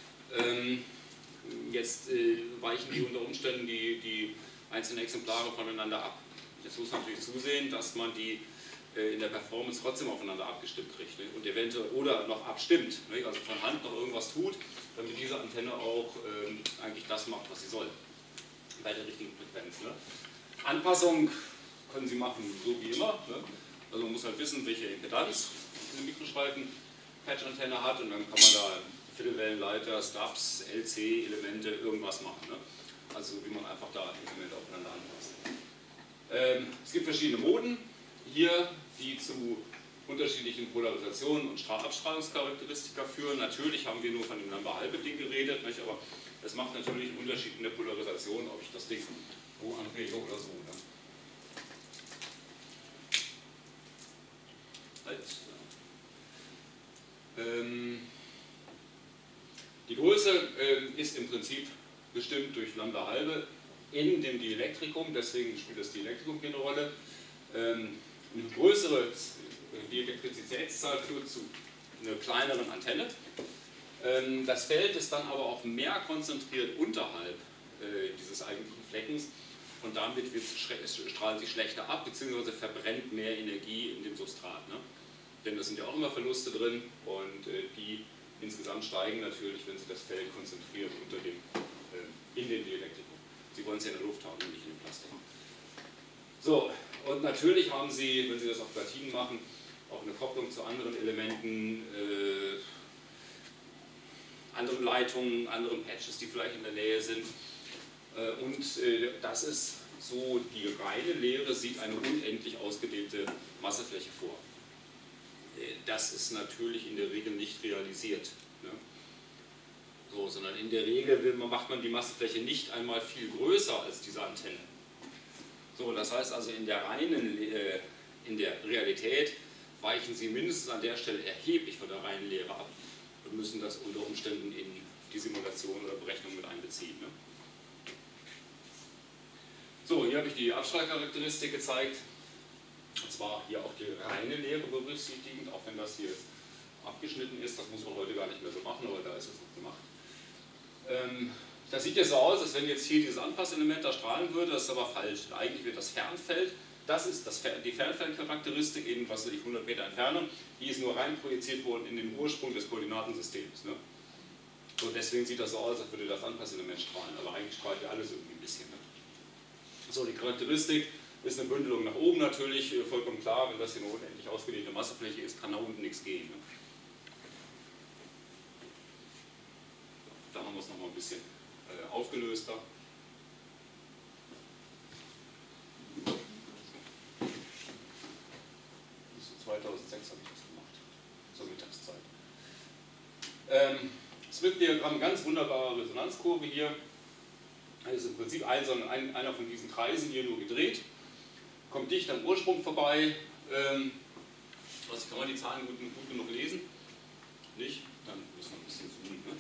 [SPEAKER 1] Jetzt weichen die unter Umständen die einzelnen Exemplare voneinander ab. Jetzt muss man natürlich zusehen, dass man die in der Performance trotzdem aufeinander abgestimmt kriegt, ne? Und eventuell oder noch abstimmt, ne? Also von Hand noch irgendwas tut, damit diese Antenne auch eigentlich das macht, was sie soll, bei der richtigen Frequenz. Ne? Anpassung können Sie machen, so wie immer. Ne? Also man muss halt wissen, welche Impedanz eine Mikroschleifen-Patch-Antenne hat, und dann kann man da Viertelwellenleiter, Stubs, LC-Elemente, irgendwas machen. Ne? Also wie man einfach da Elemente aufeinander anpasst. Es gibt verschiedene Moden hier, die zu unterschiedlichen Polarisationen und Abstrahlungscharakteristika führen. Natürlich haben wir nur von dem Lambda-Halbe-Ding geredet, nicht? Aber es macht natürlich einen Unterschied in der Polarisation, ob ich das Ding wo anrege oder so. Ne? Halt. Die Größe ist im Prinzip bestimmt durch Lambda-Halbe in dem Dielektrikum, deswegen spielt das Dielektrikum hier eine Rolle. Eine größere Dielektrizitätszahl führt zu einer kleineren Antenne. Das Feld ist dann aber auch mehr konzentriert unterhalb dieses eigentlichen Fleckens, und damit strahlen sie schlechter ab bzw. verbrennt mehr Energie in dem Substrat. Ne? Denn da sind ja auch immer Verluste drin, und die insgesamt steigen natürlich, wenn Sie das Feld konzentrieren in dem Dielektrikum. Sie wollen es ja in der Luft haben und nicht in dem Plastik. So, und natürlich haben Sie, wenn Sie das auf Platinen machen, auch eine Kopplung zu anderen Elementen, anderen Leitungen, anderen Patches, die vielleicht in der Nähe sind. Und das ist so, die reine Lehre sieht eine unendlich ausgedehnte Massefläche vor. Das ist natürlich in der Regel nicht realisiert. Ne? So, sondern in der Regel macht man die Massefläche nicht einmal viel größer als diese Antenne. So, das heißt also, in der Realität weichen Sie mindestens an der Stelle erheblich von der reinen Lehre ab und müssen das unter Umständen in die Simulation oder Berechnung mit einbeziehen. Ne? So, hier habe ich die Abstrahlcharakteristik gezeigt. Und zwar hier auch die reine Lehre berücksichtigend, auch wenn das hier abgeschnitten ist. Das muss man heute gar nicht mehr so machen, aber da ist es noch gemacht. Das sieht jetzt so aus, als wenn jetzt hier dieses Anpasselement da strahlen würde. Das ist aber falsch. Eigentlich wird das Fernfeld, das ist die Fernfeldcharakteristik, eben was weiß ich, 100 Meter Entfernung, die ist nur rein projiziert worden in den Ursprung des Koordinatensystems. Ne? So, deswegen sieht das so aus, als würde das Anpasselement strahlen. Aber eigentlich strahlt ja alles irgendwie ein bisschen. Ne? So, die Charakteristik ist eine Bündelung nach oben natürlich, vollkommen klar, wenn das hier eine unendlich ausgedehnte Massefläche ist, kann nach unten nichts gehen. Ne? Da haben wir es nochmal ein bisschen aufgelöster. So 2006 habe ich das gemacht, zur Mittagszeit. Smith-Diagramm, ganz wunderbare Resonanzkurve hier. Das ist im Prinzip einer von diesen Kreisen hier nur gedreht. Kommt dicht am Ursprung vorbei. Kann man die Zahlen gut genug lesen? Nicht? Dann müssen wir ein bisschen zoomen. Ne?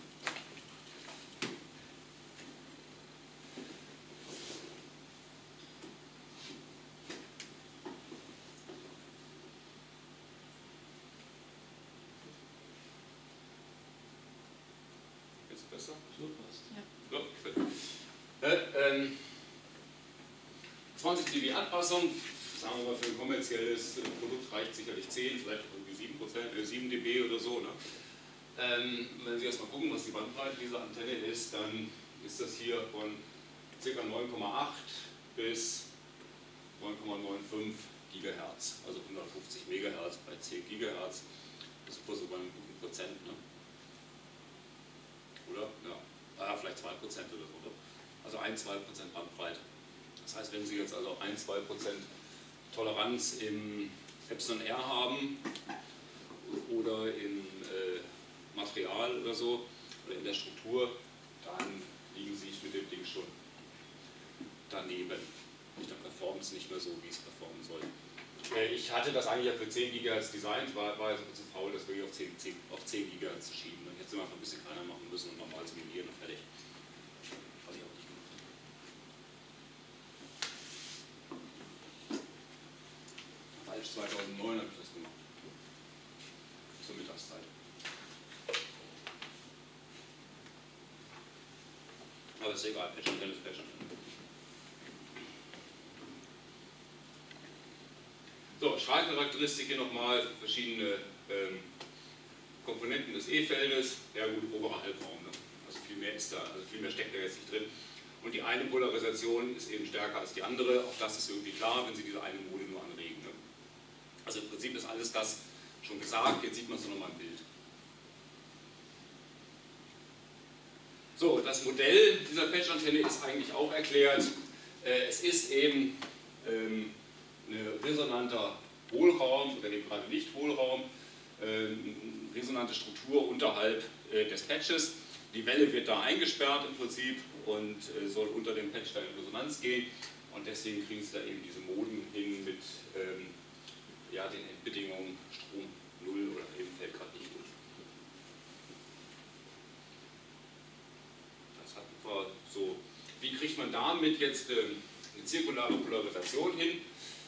[SPEAKER 1] Jetzt besser?
[SPEAKER 4] So passt.
[SPEAKER 1] Ja. So, 20 dB Anpassung, sagen wir mal, für ein kommerzielles Produkt reicht sicherlich 10, vielleicht irgendwie 7 dB oder so. Ne? Wenn Sie erst mal gucken, was die Bandbreite dieser Antenne ist, dann ist das hier von ca. 9,8 bis 9,95 GHz, also 150 MHz bei 10 GHz. Das ist so bei einem guten Prozent. Ne? Oder? Ja, vielleicht 2% oder so. Oder? Also 1-2% Bandbreite. Das heißt, wenn Sie jetzt also 1-2% Toleranz im εr haben oder im Material oder so, oder in der Struktur, dann liegen Sie mit dem Ding schon daneben. Dann performt es nicht mehr so, wie es performen soll. Ich hatte das eigentlich ja für 10 GHz designt, war jetzt zu faul, das wirklich auf 10 GHz zu schieben. Dann hätte es einfach ein bisschen kleiner machen müssen und nochmal simulieren und fertig. Habe ich auch nicht gemacht. Falsch, 2009 habe ich das gemacht. Zur Mittagszeit. Aber ist egal, Patch-Antenne ist Patch-Antenne. So, Strahlcharakteristik hier nochmal, verschiedene Komponenten des E-Feldes. Ja gut, oberer Halbraum, ne? Also viel mehr ist da, also viel mehr steckt da jetzt nicht drin. Und die eine Polarisation ist eben stärker als die andere. Auch das ist irgendwie klar, wenn Sie diese eine Mode nur anregen. Ne? Also im Prinzip ist alles das schon gesagt, jetzt sieht man es nochmal im Bild. So, das Modell dieser Patch-Antenne ist eigentlich auch erklärt. Es ist eben ein resonanter Hohlraum oder eben gerade nicht Hohlraum, resonante Struktur unterhalb des Patches. Die Welle wird da eingesperrt im Prinzip und soll unter dem Patch da in Resonanz gehen und deswegen kriegen Sie da eben diese Moden hin mit ja, den Endbedingungen Strom 0 oder eben fällt gerade nicht 0. Das hatten wir so. Wie kriegt man damit jetzt eine zirkulare Polarisation hin?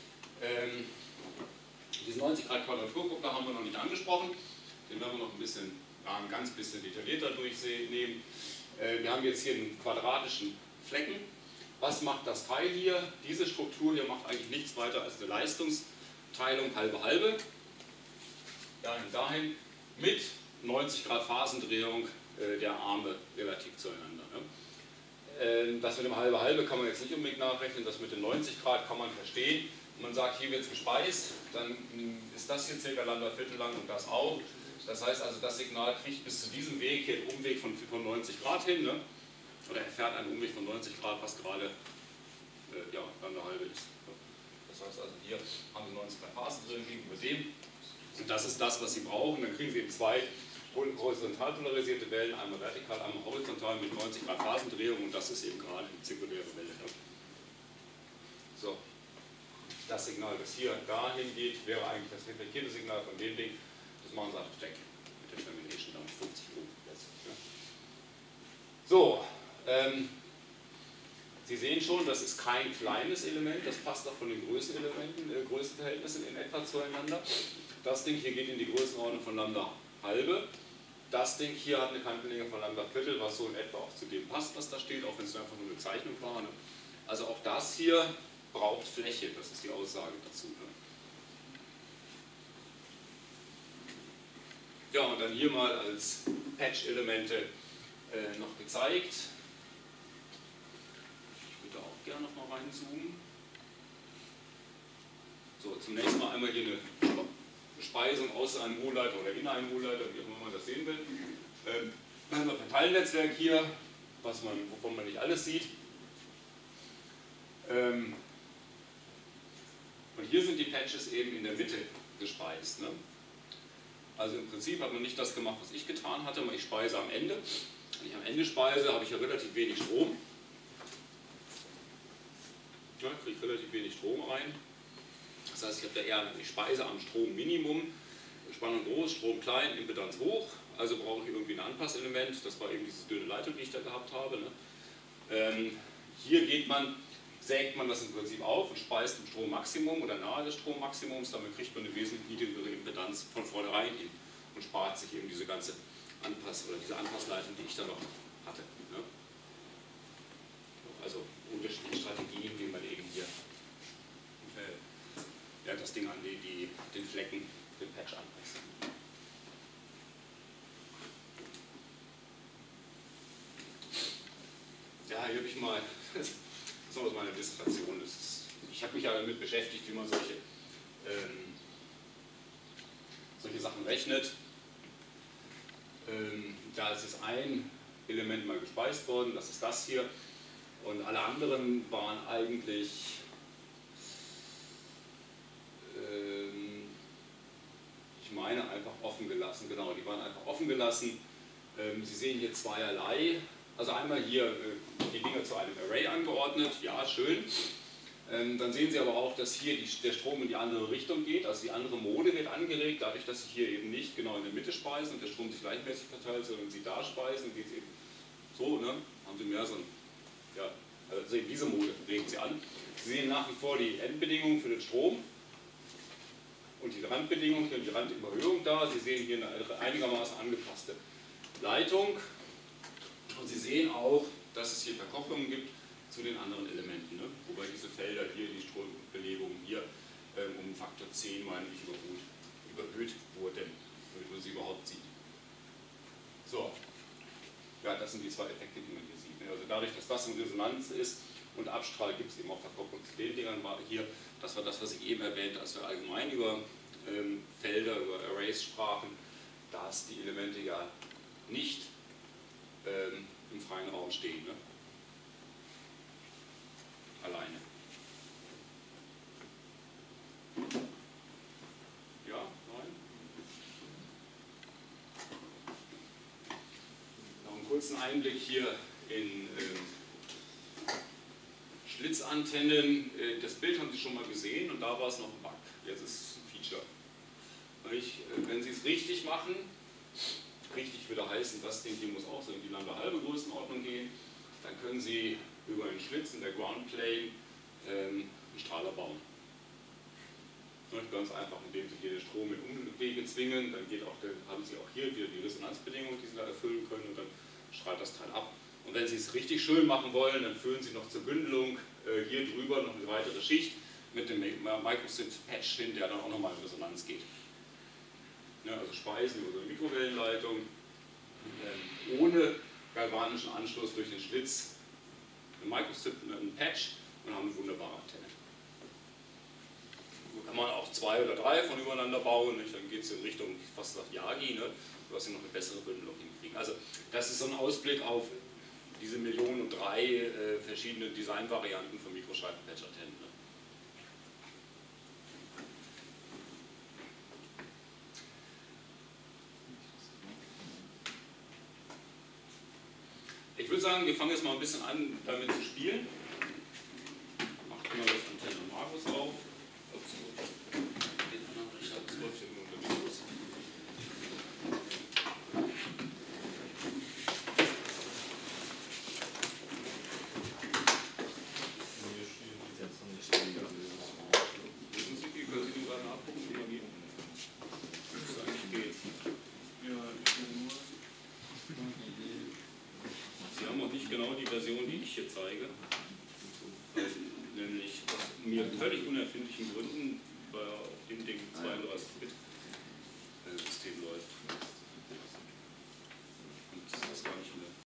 [SPEAKER 1] Diesen 90 Grad Quadraturgucker haben wir noch nicht angesprochen, den werden wir noch ein ganz bisschen detaillierter durchnehmen. Wir haben jetzt hier einen quadratischen Flecken. Was macht das Teil hier? Diese Struktur hier macht eigentlich nichts weiter als eine Leistungsteilung halbe-halbe, dahin, mit 90 Grad Phasendrehung der Arme relativ zueinander. Ne? Das mit dem halbe-halbe kann man jetzt nicht unbedingt nachrechnen, das mit den 90 Grad kann man verstehen. Man sagt, hier wird es gespeist, dann ist das hier ca. Lambda-Viertel lang und das auch. Das heißt also, das Signal kriegt bis zu diesem Weg hier einen Umweg von 90 Grad hin, ne? Oder er fährt einen Umweg von 90 Grad, was gerade ja, Lambda-halbe ist. Das heißt also, hier haben Sie 90 Grad Phasen drin gegenüber dem. Und das ist das, was Sie brauchen. Dann kriegen Sie eben zwei horizontal polarisierte Wellen, einmal vertikal, einmal horizontal mit 90 Grad Phasendrehung und das ist eben gerade die zirkuläre Welle. Ne? So. Das Signal, das hier dahin geht, wäre eigentlich das reflektierte Signal von dem Ding. Das machen Sie einfach weg mit der Termination dann 50 Ohm. So, Sie sehen schon, das ist kein kleines Element, das passt auch von den Größenverhältnissen in etwa zueinander. Das Ding hier geht in die Größenordnung von Lambda halbe. Das Ding hier hat eine Kantenlänge von Lambda Viertel, was so in etwa auch zu dem passt, was da steht, auch wenn es einfach nur eine Zeichnung war. Ne? Also auch das hier braucht Fläche, das ist die Aussage dazu. Ne? Ja, und dann hier mal als Patch-Elemente noch gezeigt. Ich würde auch gerne noch mal reinzoomen. So, zunächst mal einmal hier eine Speisung aus einem Hohlleiter oder in einem Hohlleiter, wie auch immer man das sehen will. Dann haben wir ein Verteilnetzwerk hier, wovon man nicht alles sieht. Und hier sind die Patches eben in der Mitte gespeist. Ne? Also im Prinzip hat man nicht das gemacht, was ich getan hatte, ich speise am Ende. Wenn ich am Ende speise, habe ich ja relativ wenig Strom. Ja, ich kriege relativ wenig Strom rein. Das heißt, ich speise am Stromminimum, Spannung groß, Strom klein, Impedanz hoch. Also brauche ich irgendwie ein Anpasselement. Das war eben diese dünne Leitung, die ich da gehabt habe. Ne? Hier sägt man das im Prinzip auf und speist im Strommaximum oder nahe des Strommaximums. Damit kriegt man eine wesentlich niedrigere Impedanz von vornherein hin und spart sich eben diese ganze diese Anpassleitung, die ich da noch hatte. Ne? Also unterschiedliche Strategien, wie man eben hier Flecken den Patch anpassen. Ja, hier habe ich mal, das ist aus meiner Dissertation, ich habe mich ja damit beschäftigt, wie man solche Sachen rechnet. Da ist jetzt ein Element mal gespeist worden, das ist das hier, und alle anderen waren eigentlich ich meine einfach offen gelassen, genau, die waren einfach offen gelassen. Sie sehen hier zweierlei, also einmal hier die Dinge zu einem Array angeordnet, ja, schön. Dann sehen Sie aber auch, dass hier der Strom in die andere Richtung geht, also die andere Mode wird angeregt, dadurch, dass Sie hier eben nicht genau in der Mitte speisen und der Strom sich gleichmäßig verteilt, sondern Sie da speisen, geht es eben so, ne? Haben Sie mehr so ein, ja, also diese Mode regt Sie an. Sie sehen nach wie vor die Endbedingungen für den Strom und die Randbedingungen, hier die Randüberhöhung da. Sie sehen hier eine einigermaßen angepasste Leitung und Sie sehen auch, dass es hier Verkopplungen gibt zu den anderen Elementen, ne? Wobei diese Felder hier, die Strombelegungen hier um Faktor 10, meine ich, überhöht wurden, damit man sie überhaupt sieht. So, ja, das sind die zwei Effekte, die man hier sieht. Ne? Also dadurch, dass das in Resonanz ist und Abstrahl, gibt es eben auch Verkopplung zu den Dingern. Hier, das war das, was ich eben erwähnte, als wir allgemein über Felder, über Arrays sprachen, dass die Elemente ja nicht im freien Raum stehen. Ne? Alleine. Ja, nein? Noch einen kurzen Einblick hier in Schlitzantennen. Das Bild haben Sie schon mal gesehen und da war es noch ein Bug. Jetzt ist es ein Feature. Wenn Sie es richtig machen, richtig würde heißen, das Ding hier muss auch so in die lambda-halbe Größenordnung gehen, dann können Sie über einen Schlitz in der Ground Plane einen Strahler bauen. Ganz einfach, indem Sie hier den Strom in Umwege zwingen, dann haben Sie auch hier wieder die Resonanzbedingungen, die Sie da erfüllen können, und dann strahlt das Teil ab. Und wenn Sie es richtig schön machen wollen, dann füllen Sie noch zur Bündelung hier drüber noch eine weitere Schicht mit dem Microsynth-Patch hin, der dann auch nochmal in Resonanz geht. Ja, also Speisen über so eine Mikrowellenleitung, ohne galvanischen Anschluss durch den Schlitz, einen Patch, und haben eine wunderbare Antenne. So kann man auch 2 oder 3 von übereinander bauen, nicht? Dann geht es in Richtung, fast sagt Yagi, ne? Sodass Sie noch eine bessere Bündelung hinkriegen. Also das ist so ein Ausblick auf diese 1.000.003 verschiedene Designvarianten von Mikroscheiben-Patch-Antennen. Ne? Ich würde sagen, wir fangen jetzt mal ein bisschen an, damit zu spielen. Macht mal das Antenne Markus auf. Den anderen Richter, das läuft hier nur unter Mikros. Wissen Sie, wie können Sie den gerade nachgucken, wie man geht? Das müsste eigentlich gehen.
[SPEAKER 2] Ja, ich bin nur.
[SPEAKER 1] Sie haben auch nicht genau die Version, die ich hier zeige, nämlich aus mir völlig unerfindlichen Gründen bei dem Ding 32-Bit-System läuft.